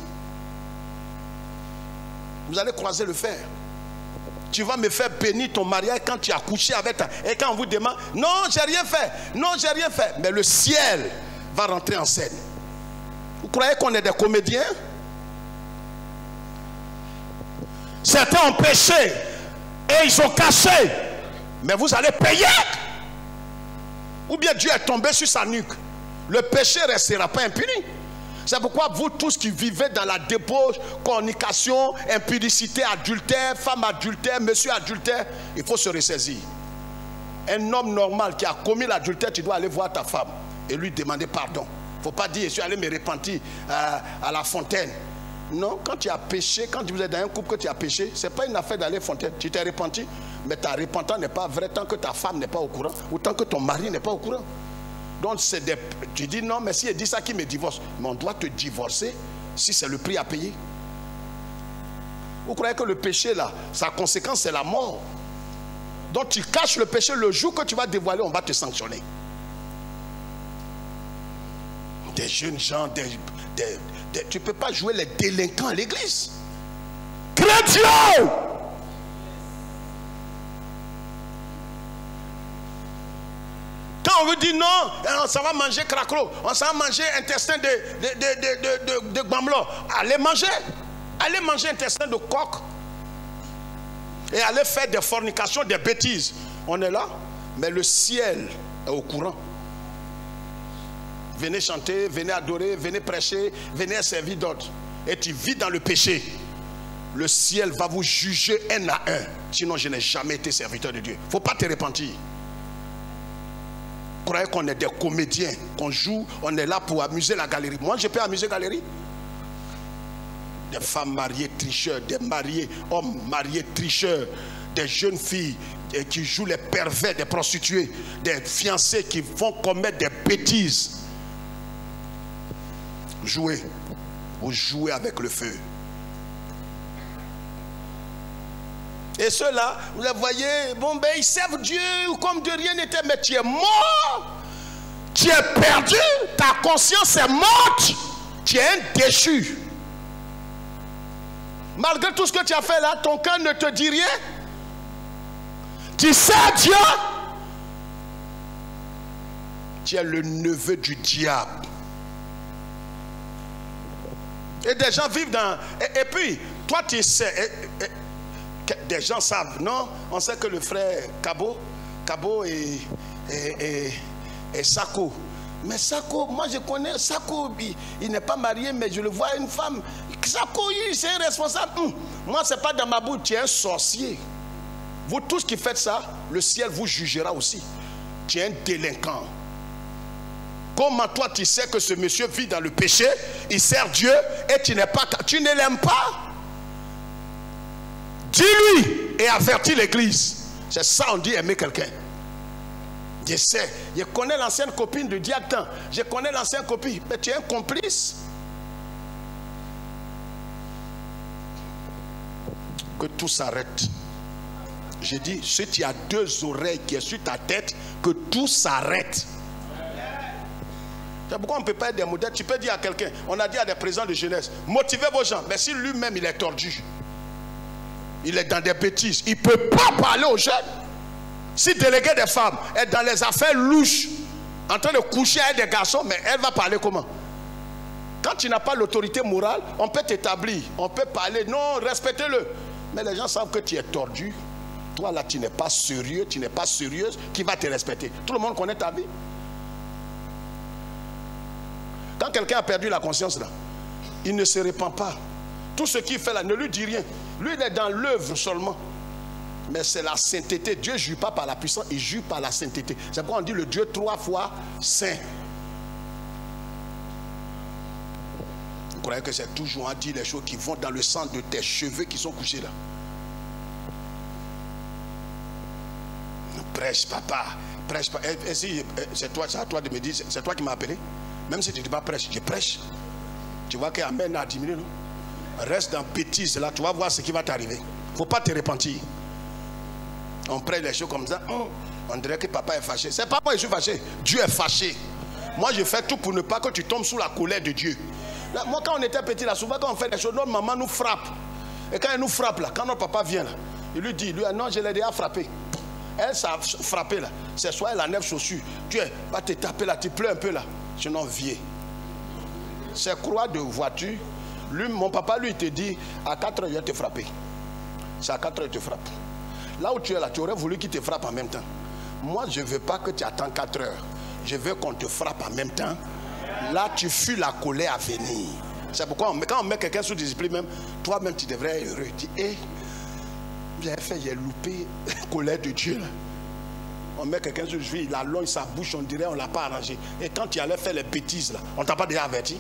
S1: Vous allez croiser le fer. Tu vas me faire bénir ton mariage quand tu as couché avec ta... Et quand on vous demande, non, j'ai rien fait. Non, j'ai rien fait. Mais le ciel va rentrer en scène. Vous croyez qu'on est des comédiens? Certains ont péché et ils sont cachés. Mais vous allez payer. Ou bien Dieu est tombé sur sa nuque. Le péché ne restera pas impuni. C'est pourquoi vous tous qui vivez dans la débauche, fornication, impudicité, adultère, femme adultère, monsieur adultère, il faut se ressaisir. Un homme normal qui a commis l'adultère, tu dois aller voir ta femme et lui demander pardon. Il ne faut pas dire je suis allé me repentir à, à la fontaine. Non, quand tu as péché, quand vous êtes dans un couple que tu as péché, ce n'est pas une affaire d'aller à la fontaine. Tu t'es repenti, mais ta repentance n'est pas vraie tant que ta femme n'est pas au courant ou tant que ton mari n'est pas au courant. Donc c'est des... tu dis non, mais si il dit ça qui me divorce, mais on doit te divorcer si c'est le prix à payer. Vous croyez que le péché là, sa conséquence c'est la mort? Donc tu caches le péché, le jour que tu vas dévoiler, on va te sanctionner. Des jeunes gens, des, des, des, tu ne peux pas jouer les délinquants à l'église. Chrétien! Quand on veut dire non, ça va manger cracro, on s'en va manger intestin de, de, de, de, de, de, de Gbamlo. Allez manger. Allez manger intestin de coq. Et allez faire des fornications, des bêtises. On est là, mais le ciel est au courant. Venez chanter, venez adorer, venez prêcher, venez servir d'autres. Et tu vis dans le péché. Le ciel va vous juger un à un. Sinon, je n'ai jamais été serviteur de Dieu. Il ne faut pas te repentir. Croyez qu'on est des comédiens, qu'on joue, on est là pour amuser la galerie. Moi, je peux amuser la galerie. Des femmes mariées tricheurs, des mariés, hommes mariés tricheurs, des jeunes filles qui jouent les pervers, des prostituées, des fiancés qui vont commettre des bêtises. Jouez, vous jouez avec le feu. Et ceux-là, vous les voyez, bon ben ils servent Dieu comme de rien n'était, mais tu es mort, tu es perdu, ta conscience est morte, tu es un déchu. Malgré tout ce que tu as fait là, ton cœur ne te dit rien. Tu sais Dieu, tu es le neveu du diable. Et des gens vivent dans... Et, et puis, toi tu sais... Et, et, des gens savent, non? On sait que le frère Kabo, Kabo et, et, et, et Sako. Mais Sako, moi je connais Sako, il, il n'est pas marié, mais je le vois une femme. Sako, c'est un responsable. Hum, moi, c'est pas dans ma bouche, tu es un sorcier. Vous tous qui faites ça, le ciel vous jugera aussi. Tu es un délinquant. Comment toi tu sais que ce monsieur vit dans le péché, il sert Dieu et tu n'es pas, tu ne l'aimes pas? Dis-lui et avertis l'église. C'est ça on dit aimer quelqu'un. Je sais, je connais l'ancienne copine de Diactan. Je connais l'ancienne copine. Mais tu es un complice. Que tout s'arrête. J'ai dit, si tu as deux oreilles qui sont sur ta tête, que tout s'arrête. C'est pourquoi on ne peut pas être des modèles. Tu peux dire à quelqu'un, on a dit à des présidents de jeunesse, motivez vos gens. Mais si lui-même il est tordu, il est dans des bêtises, il ne peut pas parler aux jeunes. Si délégué des femmes est dans les affaires louches, en train de coucher avec des garçons, mais elle va parler comment? Quand tu n'as pas l'autorité morale, on peut t'établir, on peut parler, non, respectez-le. Mais les gens savent que tu es tordu. Toi là, tu n'es pas sérieux, tu n'es pas sérieuse, qui va te respecter? Tout le monde connaît ta vie. Quand quelqu'un a perdu la conscience là, il ne se répand pas. Tout ce qu'il fait là, ne lui dit rien. Lui, il est dans l'œuvre seulement. Mais c'est la sainteté. Dieu ne jure pas par la puissance, il jure par la sainteté. C'est pourquoi on dit le Dieu trois fois saint. Vous croyez que c'est toujours à dire les choses qui vont dans le sang de tes cheveux qui sont couchés là? Prêche, papa. Prêche, papa. C'est toi, c'est à toi de me dire, c'est toi qui m'as appelé. Même si tu ne dis pas prêche, je prêche. Tu vois qu'Amen a diminué, non? Reste dans bêtise là, tu vas voir ce qui va t'arriver. Il ne faut pas te repentir. On prête les choses comme ça. On dirait que papa est fâché. C'est pas moi je suis fâché. Dieu est fâché. Moi je fais tout pour ne pas que tu tombes sous la colère de Dieu. Là, moi quand on était petit là, souvent quand on fait des choses, notre maman nous frappe. Et quand elle nous frappe là, quand notre papa vient là, il lui dit, lui, non, je l'ai déjà frappé. Elle s'est frappée là. C'est soit elle enlève chaussure. Tu es, va te taper là, tu pleures un peu là. Sinon vieux. C'est croix de voiture. Lui, mon papa, lui, il te dit, à quatre heures, il va te frapper. C'est à quatre heures, il te frappe. Là où tu es là, tu aurais voulu qu'il te frappe en même temps. Moi, je ne veux pas que tu attends quatre heures. Je veux qu'on te frappe en même temps. Là, tu fuis la colère à venir. C'est pourquoi, on, quand on met quelqu'un sous discipline, même, toi-même, tu devrais être heureux. Tu dis, hé, j'ai fait, j'ai loupé la colère de Dieu. Là. On met quelqu'un sous discipline, il allonge sa bouche, on dirait, on ne l'a pas arrangé. Et quand tu allais faire les bêtises, là, on ne t'a pas déjà averti.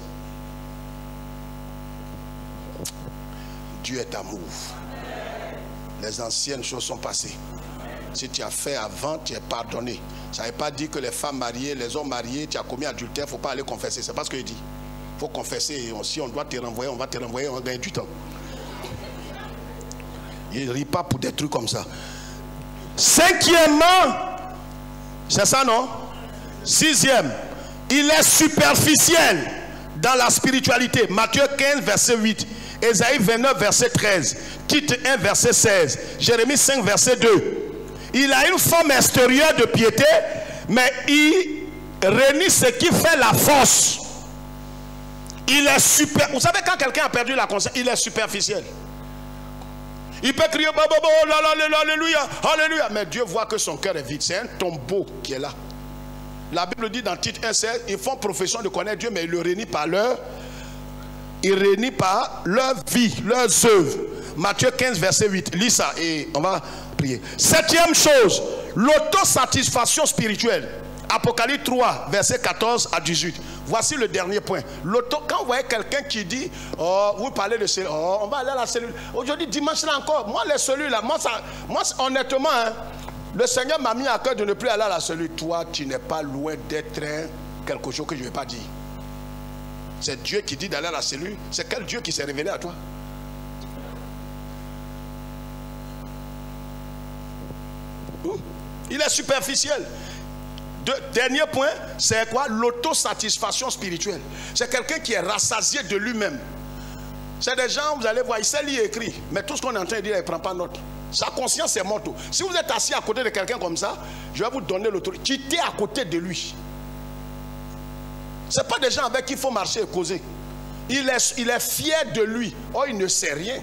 S1: Dieu est amour. Les anciennes choses sont passées. Si tu as fait avant, tu es pardonné. Ça ne veut pas dire que les femmes mariées, les hommes mariés, tu as commis adultère, il ne faut pas aller confesser. C'est pas ce que je dis. Il faut confesser. Et si on doit te renvoyer, on va te renvoyer, on gagne du temps. Il ne rit pas pour des trucs comme ça. Cinquièmement, c'est ça non? Sixième, il est superficiel dans la spiritualité. Matthieu quinze, verset huit. Ésaïe vingt-neuf, verset treize. Tite un, verset seize. Jérémie cinq, verset deux. Il a une forme extérieure de piété, mais il renie ce qui fait la force. Il est super. Vous savez, quand quelqu'un a perdu la conscience, il est superficiel. Il peut crier alléluia, alléluia, mais Dieu voit que son cœur est vide. C'est un tombeau qui est là. La Bible dit dans Tite un, seize, ils font profession de connaître Dieu, mais ils le renient par leur, ils renient par leur vie, leurs œuvres. Matthieu quinze, verset huit. Lis ça et on va prier. Septième chose, l'autosatisfaction spirituelle. Apocalypse trois, verset quatorze à dix-huit. Voici le dernier point. L'auto, quand vous voyez quelqu'un qui dit, oh, vous parlez de cellule, oh, on va aller à la cellule. Aujourd'hui, dimanche là encore, moi les cellules là, moi, ça, moi honnêtement, hein, le Seigneur m'a mis à cœur de ne plus aller à la cellule. Toi, tu n'es pas loin d'être quelque chose que je ne vais pas dire. C'est Dieu qui dit d'aller à la cellule. C'est quel Dieu qui s'est révélé à toi? Il est superficiel. De, dernier point, c'est quoi? L'autosatisfaction spirituelle. C'est quelqu'un qui est rassasié de lui-même. C'est des gens, vous allez voir, il sait lire et écrire, mais tout ce qu'on est en train de dire, il ne prend pas note. Sa conscience est morte. Si vous êtes assis à côté de quelqu'un comme ça, je vais vous donner l'autorité. Quittez à côté de lui. Ce n'est pas des gens avec qui il faut marcher et causer. Il est, il est fier de lui. Oh, il ne sait rien.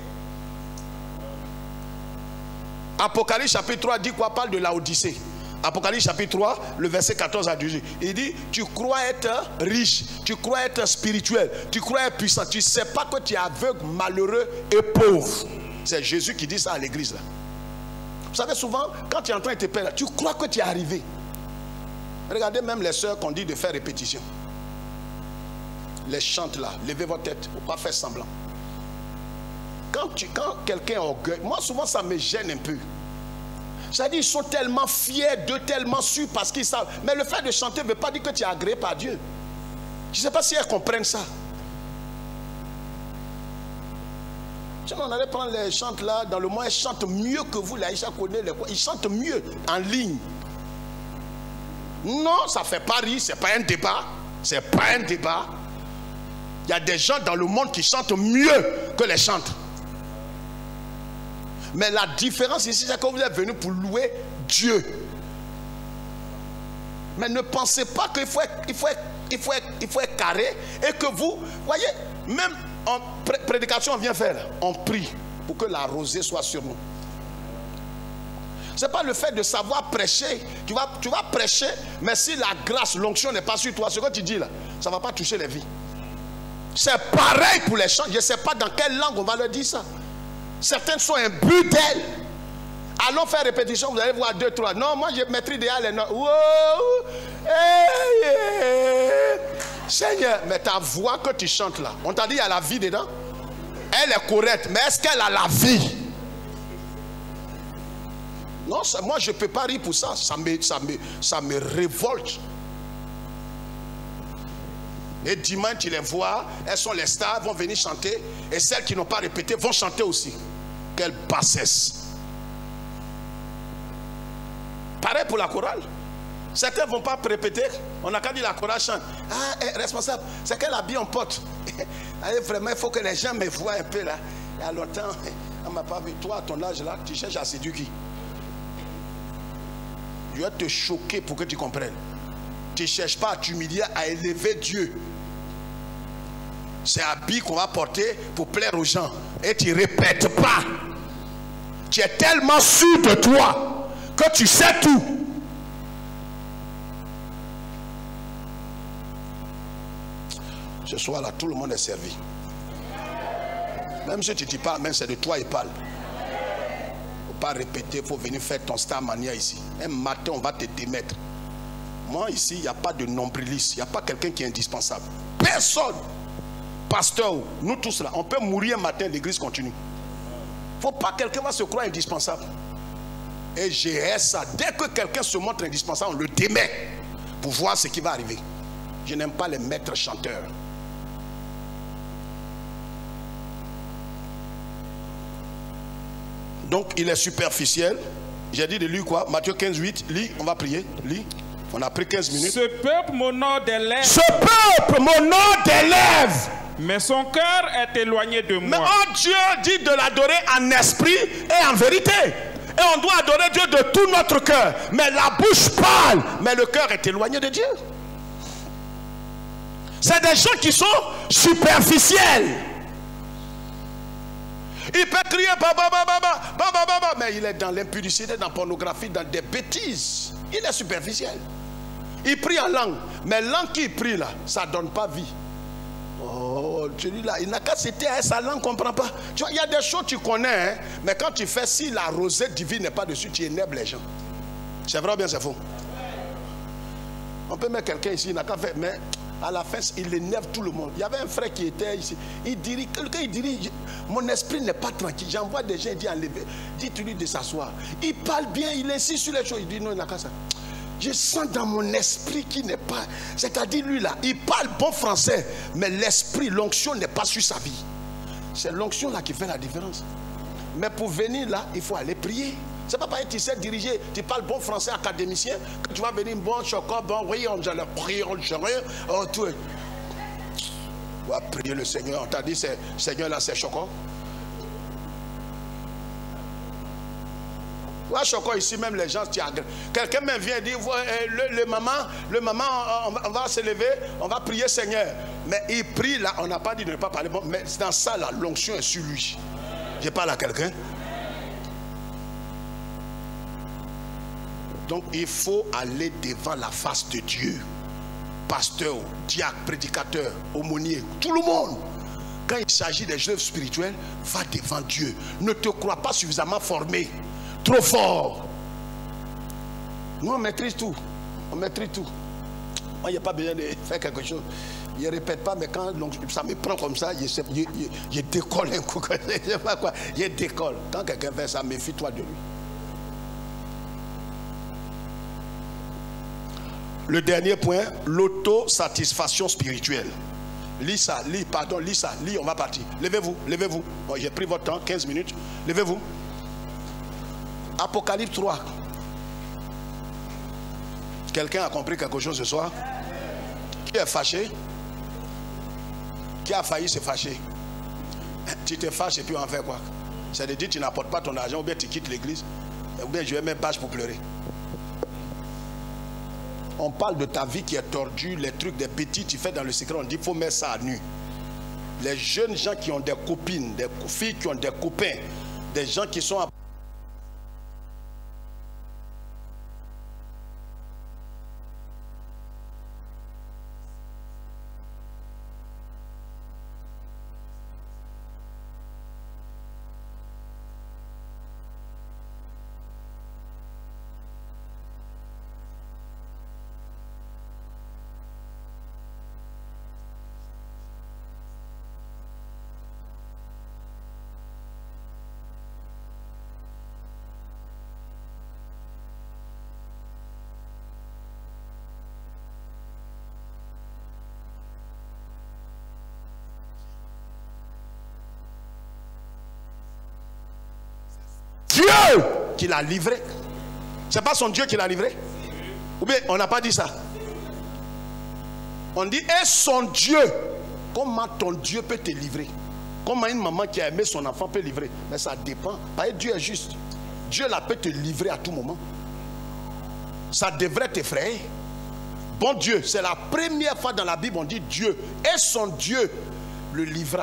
S1: Apocalypse chapitre trois dit quoi? Parle de Laodicée. Apocalypse chapitre trois, le verset quatorze à dix-huit. Il dit, tu crois être riche, tu crois être spirituel, tu crois être puissant, tu ne sais pas que tu es aveugle, malheureux et pauvre. C'est Jésus qui dit ça à l'église là. Vous savez souvent, quand tu es en train de te perdre, tu crois que tu es arrivé. Regardez même les sœurs qu'on dit de faire répétition. Les chantes là, levez votre tête, il ne faut pas faire semblant. Quand, quand quelqu'un est orgueilleux, moi souvent ça me gêne un peu. C'est-à-dire ils sont tellement fiers d'eux, tellement sûrs parce qu'ils savent. Mais le fait de chanter ne veut pas dire que tu es agréé par Dieu. Je ne sais pas si elles comprennent ça. On allait prendre les chantes là, dans le monde, elles chantent mieux que vous, là, ils chantent mieux en ligne. Non, ça ne fait pas rire, ce n'est pas un débat. Ce n'est pas un débat. Il y a des gens dans le monde qui chantent mieux que les chantres. Mais la différence ici, c'est que vous êtes venus pour louer Dieu. Mais ne pensez pas qu'il faut être, il faut être, il faut être, il faut être carré et que vous, voyez, même en pré prédication, on vient faire, on prie pour que la rosée soit sur nous. Ce n'est pas le fait de savoir prêcher. Tu vas, tu vas prêcher, mais si la grâce, l'onction n'est pas sur toi, ce que tu dis là, ça ne va pas toucher les vies. C'est pareil pour les chants. Je ne sais pas dans quelle langue on va leur dire ça. Certains sont imbus d'elle. Allons faire répétition, vous allez voir deux, trois. Non, moi je maîtrise déjà les notes. Wow, hey, hey. Seigneur, mais ta voix que tu chantes là, on t'a dit il y a la vie dedans. Elle est correcte, mais est-ce qu'elle a la vie? Non, ça, moi je ne peux pas rire pour ça. Ça me, ça me, ça me révolte. Et dimanche, tu les vois, elles sont les stars, elles vont venir chanter. Et celles qui n'ont pas répété vont chanter aussi. Quelle bassesse. Pareil pour la chorale. Certains ne vont pas répéter. On n'a qu'à dire la chorale chante. Ah, eh, responsable, c'est qu'elle habille en pote. Allez, vraiment, il faut que les gens me voient un peu là. Il y a longtemps, on ne m'a pas vu. Toi, à ton âge là, tu cherches à séduire qui? Je vais te choquer pour que tu comprennes. Tu ne cherches pas à t'humilier, à élever Dieu. C'est habit qu'on va porter pour plaire aux gens. Et tu ne répètes pas. Tu es tellement sûr de toi que tu sais tout. Ce soir là, tout le monde est servi. Même si tu ne dis pas amen, c'est de toi il parle. Il ne faut pas répéter, il faut venir faire ton star mania ici. Un matin, on va te démettre. Moi ici, il n'y a pas de nombriliste. Il n'y a pas quelqu'un qui est indispensable. Personne. Pasteur, nous tous là, on peut mourir un matin, l'église continue. Il ne faut pas que quelqu'un va se croire indispensable. Et j'ai ça. Dès que quelqu'un se montre indispensable, on le démet pour voir ce qui va arriver. Je n'aime pas les maîtres chanteurs. Donc il est superficiel. J'ai dit de lire quoi? Matthieu quinze, huit. Lis, on va prier. Lis. On a pris quinze minutes.
S2: Ce peuple m'honore des lèvres.
S1: Ce peuple m'honore des lèvres.
S2: Mais son cœur est éloigné de moi.
S1: Mais oh, Dieu dit de l'adorer en esprit et en vérité. Et on doit adorer Dieu de tout notre cœur. Mais la bouche parle, mais le cœur est éloigné de Dieu. C'est des gens qui sont superficiels. Il peut crier, baba, baba, baba, baba, mais il est dans l'impudicité, dans la pornographie, dans des bêtises. Il est superficiel. Il prie en langue, mais langue qu'il prie là, ça ne donne pas vie. Oh, tu dis là, il n'a qu'à citer sa langue, ne comprend pas. Tu vois, il y a des choses que tu connais, hein, mais quand tu fais, si la rosée divine n'est pas dessus, tu énerves les gens. C'est vrai ou bien c'est faux? On peut mettre quelqu'un ici, il n'a qu'à faire, mais à la fin, il énerve tout le monde. Il y avait un frère qui était ici. Il dirige, quelqu'un il dirige, mon esprit n'est pas tranquille. J'envoie des gens, il dit enlever. Dis-lui de s'asseoir. Il parle bien, il insiste sur les choses. Il dit non, il n'a qu'à ça. Je sens dans mon esprit qui n'est pas. C'est-à-dire lui là, il parle bon français, mais l'esprit, l'onction n'est pas sur sa vie. C'est l'onction là qui fait la différence. Mais pour venir là, il faut aller prier. C'est pas parce que tu sais diriger, tu parles bon français académicien, que tu vas venir bon chocolat, bon oui, on va prier, on va tout. On va prier le Seigneur. On t'a dit, Seigneur là, c'est chocolat. Ouais, chocolat ici, même les gens, quelqu'un même vient dire, le, le maman, le maman, on va, on va se lever, on va prier Seigneur. Mais il prie là, on n'a pas dit de ne pas parler, bon, mais dans ça, là, l'onction est sur lui. Je parle à quelqu'un. Donc il faut aller devant la face de Dieu. Pasteur, diacre, prédicateur, aumônier, tout le monde. Quand il s'agit des œuvres spirituelles, va devant Dieu. Ne te crois pas suffisamment formé. Trop fort. Nous on maîtrise tout. On maîtrise tout. Moi il n'y a pas besoin de faire quelque chose. Je ne répète pas, mais quand ça me prend comme ça, je, je, je, je décolle un coup. Je sais pas quoi. Je décolle. Quand quelqu'un fait ça, méfie-toi de lui. Le dernier point, l'autosatisfaction spirituelle. Lis ça, lis, pardon, lis ça, lis, on va partir. Levez-vous, levez-vous. Bon, j'ai pris votre temps, quinze minutes. Levez-vous. Apocalypse trois. Quelqu'un a compris quelque chose ce soir? Qui est fâché? Qui a failli se fâcher? Tu te fâches et puis on fait quoi? C'est de dire que tu n'apportes pas ton argent ou bien tu quittes l'église. Ou bien je vais mettre bâche pour pleurer. On parle de ta vie qui est tordue, les trucs, des petits, tu fais dans le secret, on dit qu'il faut mettre ça à nu. Les jeunes gens qui ont des copines, des filles qui ont des copains, des gens qui sont... Dieu qui l'a livré. C'est pas son Dieu qui l'a livré? Ou bien on n'a pas dit ça? On dit et son Dieu. Comment ton Dieu peut te livrer? Comment une maman qui a aimé son enfant peut livrer? Mais ça dépend. Parce que Dieu est juste. Dieu là peut te livrer à tout moment. Ça devrait t'effrayer. Bon Dieu, c'est la première fois dans la Bible on dit Dieu et son Dieu le livra.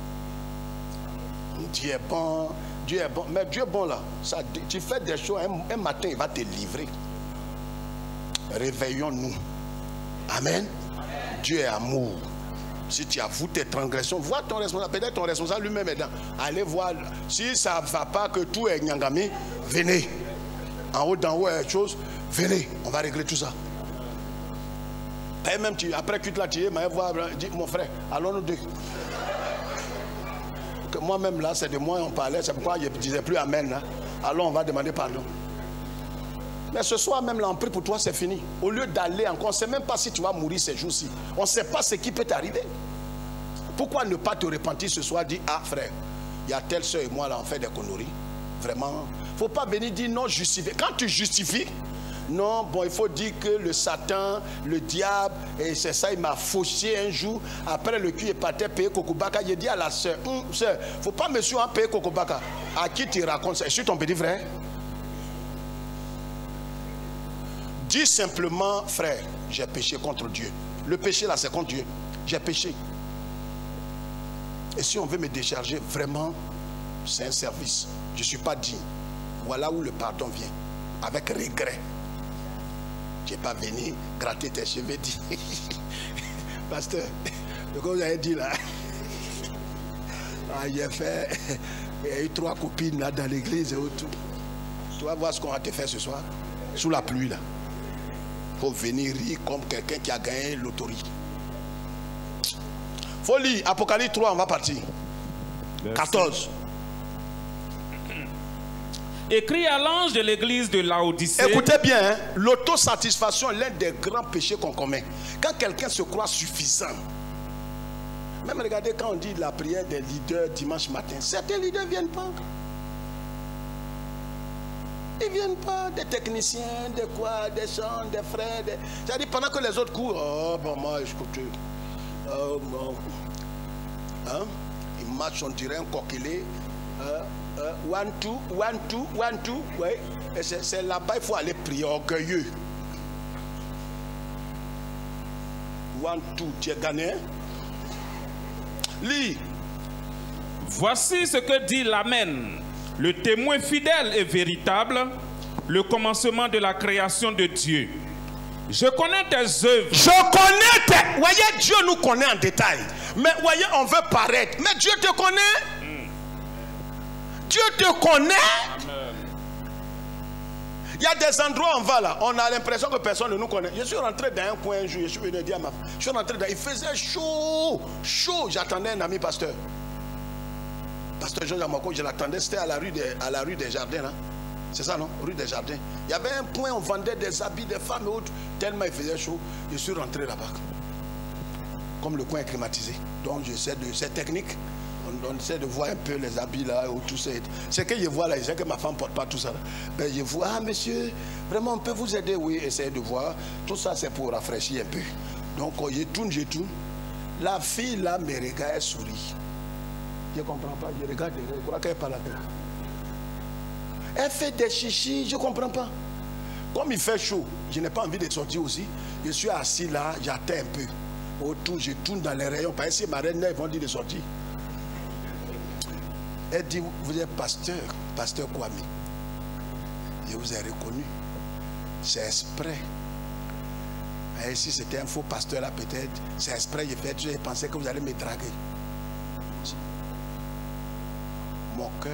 S1: Dieu est bon. Dieu est bon, mais Dieu est bon là. Ça, tu fais des choses, un, un matin il va te livrer. Réveillons-nous. Amen. Amen. Dieu est amour. Si tu avoues tes transgressions, vois ton responsable. Peut-être ton responsable lui-même est dans. Allez voir. Si ça ne va pas, que tout est nyangami, venez. En haut, d'en haut, il y a quelque chose. Venez, on va régler tout ça. Et même tu, après que tu l'as tiré, dis mon frère, allons-nous deux. Moi-même là, c'est de moi on parlait, c'est pourquoi je ne disais plus amen. Hein. Alors on va demander pardon. Mais ce soir même là, on prie pour toi, c'est fini. Au lieu d'aller encore, on ne sait même pas si tu vas mourir ces jours-ci. On ne sait pas ce qui peut t'arriver. Pourquoi ne pas te repentir ce soir, dire ah frère, il y a telle soeur et moi là, on fait des conneries. Vraiment, il ne faut pas venir dire non justifier. Quand tu justifies, non, bon, il faut dire que le Satan, le diable, et c'est ça, il m'a fauché un jour. Après, le cul est parti payer Kokobaka. Il dit à la soeur, hum, soeur, il ne faut pas me suivre en payer Kokobaka. À qui tu racontes ça? Je suis ton petit frère. Dis simplement, frère, j'ai péché contre Dieu. Le péché là, c'est contre Dieu. J'ai péché. Et si on veut me décharger, vraiment, c'est un service. Je ne suis pas digne. Voilà où le pardon vient. Avec regret. Je n'ai pas venu gratter tes cheveux. Dit. Pasteur, comme vous avez dit là, ah, j'ai fait, il y a eu trois copines là dans l'église et tout. Tu vas voir ce qu'on va te faire ce soir. Sous la pluie là. Il faut venir rire comme quelqu'un qui a gagné l'autorité. Faut lire Apocalypse trois, on va partir. Merci. quatorze.
S2: Écrit à l'ange de l'église de Laodicée.
S1: Écoutez bien, hein, l'autosatisfaction est l'un des grands péchés qu'on commet. Quand quelqu'un se croit suffisant, même regardez quand on dit la prière des leaders dimanche matin, certains leaders ne viennent pas. Ils ne viennent pas, des techniciens, des quoi, des gens, des frères. Des... C'est-à-dire pendant que les autres courent, oh bon moi écoutez, oh bon, hein? Ils marchent, on dirait un coquelet. Hein? Uh, one, two, one, two, one, two. Oui. Et c'est là-bas, il faut aller prier orgueilleux. One, two, tu es gagné. Lis.
S2: Voici ce que dit l'Amen, le témoin fidèle et véritable, le commencement de la création de Dieu. Je connais tes œuvres.
S1: Je connais tes... Voyez, Dieu nous connaît en détail. Mais voyez, on veut paraître. Mais Dieu te connaît. Dieu te connaît. Amen. Il y a des endroits où on va là, on a l'impression que personne ne nous connaît. Je suis rentré dans un coin un jour, je suis venu dire à ma femme, je suis rentré dans, il faisait chaud, chaud, j'attendais un ami pasteur. Pasteur Jean Jamako, je l'attendais, c'était à la rue des, à la rue des Jardins là. C'est ça non? Rue des Jardins. Il y avait un point où on vendait des habits des femmes et autres, tellement il faisait chaud, je suis rentré là-bas. Comme le coin est climatisé. Donc je sais de cette technique. On, on essaie de voir un peu les habits là, ou tout ça. C'est que je vois là, je sais que ma femme ne porte pas tout ça. Ben, je vois, ah monsieur, vraiment on peut vous aider, oui, essayez de voir. Tout ça c'est pour rafraîchir un peu. Donc je tourne, je tourne. La fille là me regarde, elle sourit. Je ne comprends pas, je regarde, je crois qu'elle parle à elle. Elle fait des chichis, je ne comprends pas. Comme il fait chaud, je n'ai pas envie de sortir aussi. Je suis assis là, j'attends un peu. Autour, je tourne dans les rayons. Parce que ma reine, ils vont dire de sortir. Elle dit, vous êtes pasteur, pasteur Kwame. Je vous ai reconnu. C'est exprès. Et si c'était un faux pasteur là peut-être, c'est exprès, j'ai fait, j'ai pensé que vous allez me draguer. Mon cœur,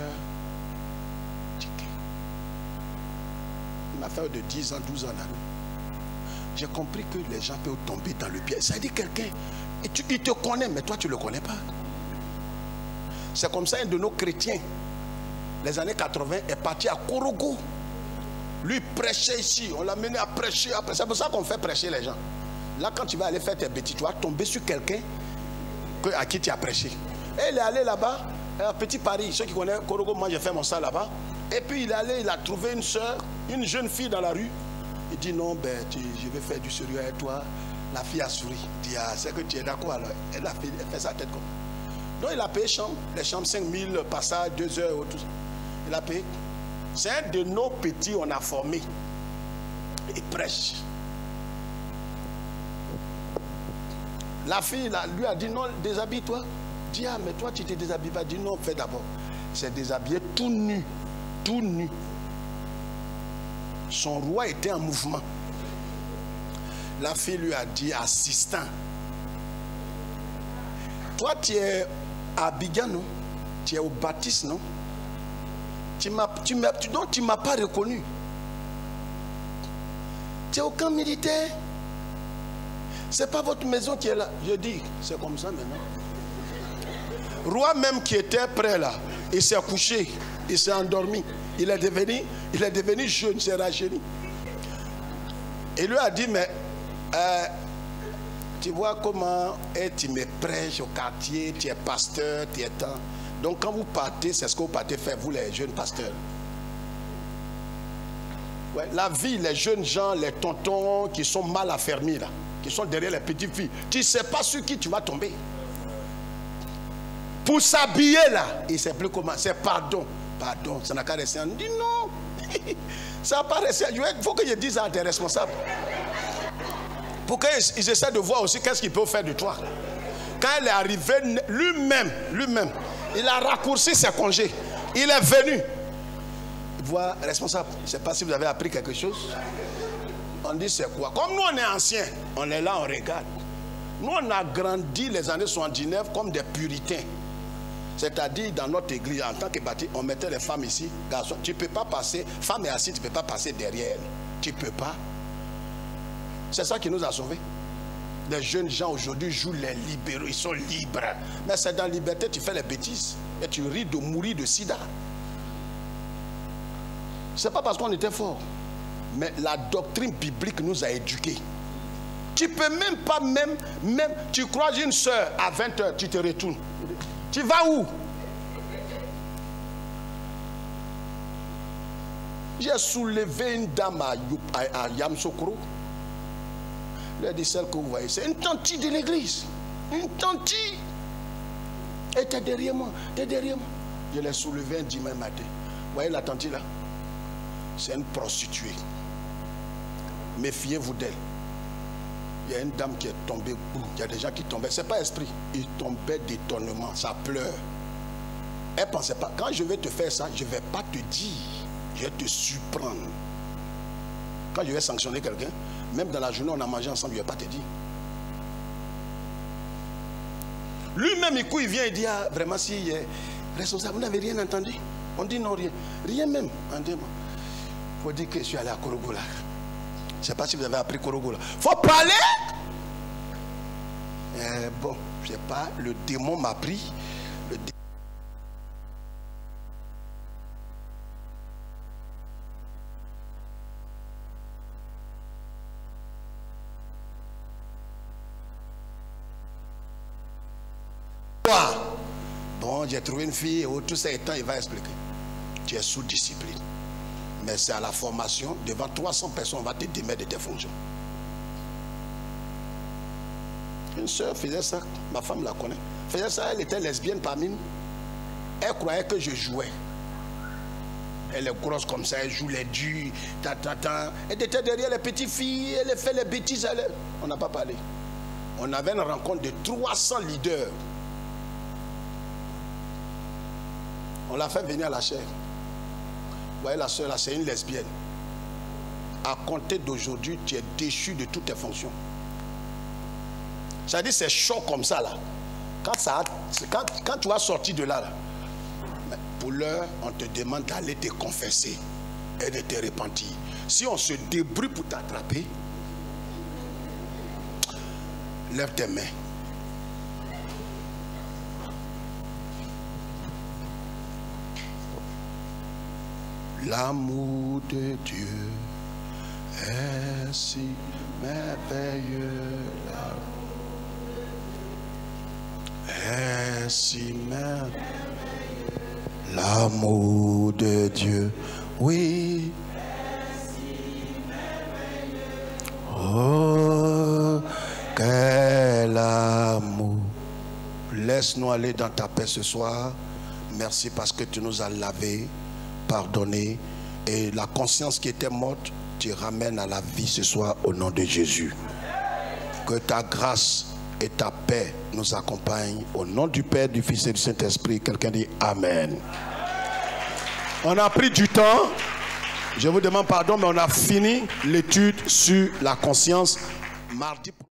S1: une affaire de dix ans, douze ans là. J'ai compris que les gens peuvent tomber dans le piège. Ça dit quelqu'un, il te connaît, mais toi tu ne le connais pas. C'est comme ça un de nos chrétiens, les années quatre-vingt, est parti à Korogo. Lui prêchait ici, on l'a mené à prêcher. C'est pour ça qu'on fait prêcher les gens. Là, quand tu vas aller faire tes bêtises, tu vas tomber sur quelqu'un à qui tu as prêché. Et il est allé là-bas, à Petit Paris. Ceux qui connaissent Korogo, moi j'ai fait mon sang là-bas. Et puis il est allé, il a trouvé une soeur, une jeune fille dans la rue. Il dit non, ben, tu, je vais faire du sérieux avec toi. La fille a souri. Il dit, ah, c'est que tu es d'accord alors. Elle a fait, elle fait sa tête comme ça. Donc il a payé chambre, les chambres cinq mille, passage, deux heures, tout ça. Il a payé. C'est un de nos petits, on a formé. Il prêche. La fille là, lui a dit non, déshabille-toi. Dit, ah, mais toi tu te déshabilles pas. Dit non, fais d'abord. C'est déshabillé tout nu. Tout nu. Son roi était en mouvement. La fille lui a dit, assistant, toi tu es à Abidjan, non? Tu es au Baptiste, non? Tu m'as tu m'as tu, non, tu m'as pas reconnu. Tu es au camp militaire. C'est pas votre maison qui est là. Je dis, c'est comme ça maintenant. Roi même qui était prêt là, il s'est couché, il s'est endormi. Il est devenu, il est devenu jeune, il s'est rajeuni. Il lui a dit, mais euh, tu vois comment et tu me prêches au quartier, tu es pasteur, tu es temps. Donc quand vous partez, c'est ce que vous partez faire, vous les jeunes pasteurs. Ouais, la vie, les jeunes gens, les tontons qui sont mal affermis là, qui sont derrière les petites filles, tu ne sais pas sur qui tu vas tomber. Pour s'habiller là, il ne sait plus comment, c'est pardon. Pardon, ça n'a qu'à rester. On dit non, ça n'a pas resté. Il faut que je dise à tes responsables. Pour qu'ils essaient de voir aussi qu'est-ce qu'ils peuvent faire de toi. Quand il est arrivé, lui-même, lui-même, il a raccourci ses congés. Il est venu. Voir responsable, je ne sais pas si vous avez appris quelque chose. On dit c'est quoi? Comme nous on est anciens, on est là, on regarde. Nous on a grandi les années soixante-dix-neuf comme des puritains. C'est-à-dire dans notre église, en tant que bâti, on mettait les femmes ici. Garçon, tu ne peux pas passer, femme est assise, tu ne peux pas passer derrière elle. Tu ne peux pas. C'est ça qui nous a sauvés. Les jeunes gens aujourd'hui jouent les libéraux, ils sont libres. Mais c'est dans la liberté tu fais les bêtises. Et tu ris de mourir de sida. Ce n'est pas parce qu'on était fort. Mais la doctrine biblique nous a éduqués. Tu ne peux même pas, même, même, tu croises une soeur à vingt heures, tu te retournes. Tu vas où? J'ai soulevé une dame à, à, à Yamsokro. Elle a dit celle que vous voyez, c'est une tantille de l'église. Une tantille. Elle était derrière moi, elle était derrière moi. Je l'ai soulevée un dimanche matin. Vous voyez la tantille là? C'est une prostituée. Méfiez-vous d'elle. Il y a une dame qui est tombée. Il y a des gens qui tombaient. Ce n'est pas esprit. Ils tombaient d'étonnement. Ça pleure. Elle ne pensait pas. Quand je vais te faire ça, je ne vais pas te dire. Je vais te surprendre. Quand je vais sanctionner quelqu'un, même dans la journée, on a mangé ensemble, je ne vais pas te dire. Lui-même, il, il vient et dit, ah, vraiment, si il est responsable, vous n'avez rien entendu? On dit non, rien. Rien même. Il faut dire que je suis allé à Korogo là. Je ne sais pas si vous avez appris Korogo là. Il faut parler. Eh, bon, je ne sais pas, le démon m'a pris. Le dé... Bon, j'ai trouvé une fille, et tout ça étant, il va expliquer. Tu es sous discipline. Mais c'est à la formation, devant trois cents personnes, on va te démettre de tes fonctions. Une soeur faisait ça, ma femme la connaît. Faisait ça, elle était lesbienne parmi nous. Elle croyait que je jouais. Elle est grosse comme ça, elle joue les durs, ta, ta, ta. Elle était derrière les petites filles, elle fait les bêtises. Elle... On n'a pas parlé. On avait une rencontre de trois cents leaders. On l'a fait venir à la chaire. Vous voyez la soeur là, c'est une lesbienne. À compter d'aujourd'hui, tu es déchu de toutes tes fonctions. C'est-à-dire c'est chaud comme ça là. Quand, ça, quand, quand tu vas sortir de là, là pour l'heure, on te demande d'aller te confesser et de te repentir. Si on se débrouille pour t'attraper, lève tes mains. L'amour de Dieu est si merveilleux, est si merveilleux. L'amour de Dieu, oui. Oh, quel amour. Laisse-nous aller dans ta paix ce soir. Merci parce que tu nous as lavés, pardonné, et la conscience qui était morte, tu ramènes à la vie ce soir au nom de Jésus. Que ta grâce et ta paix nous accompagnent au nom du Père, du Fils et du Saint-Esprit. Quelqu'un dit Amen. On a pris du temps, je vous demande pardon, mais on a fini l'étude sur la conscience mardi.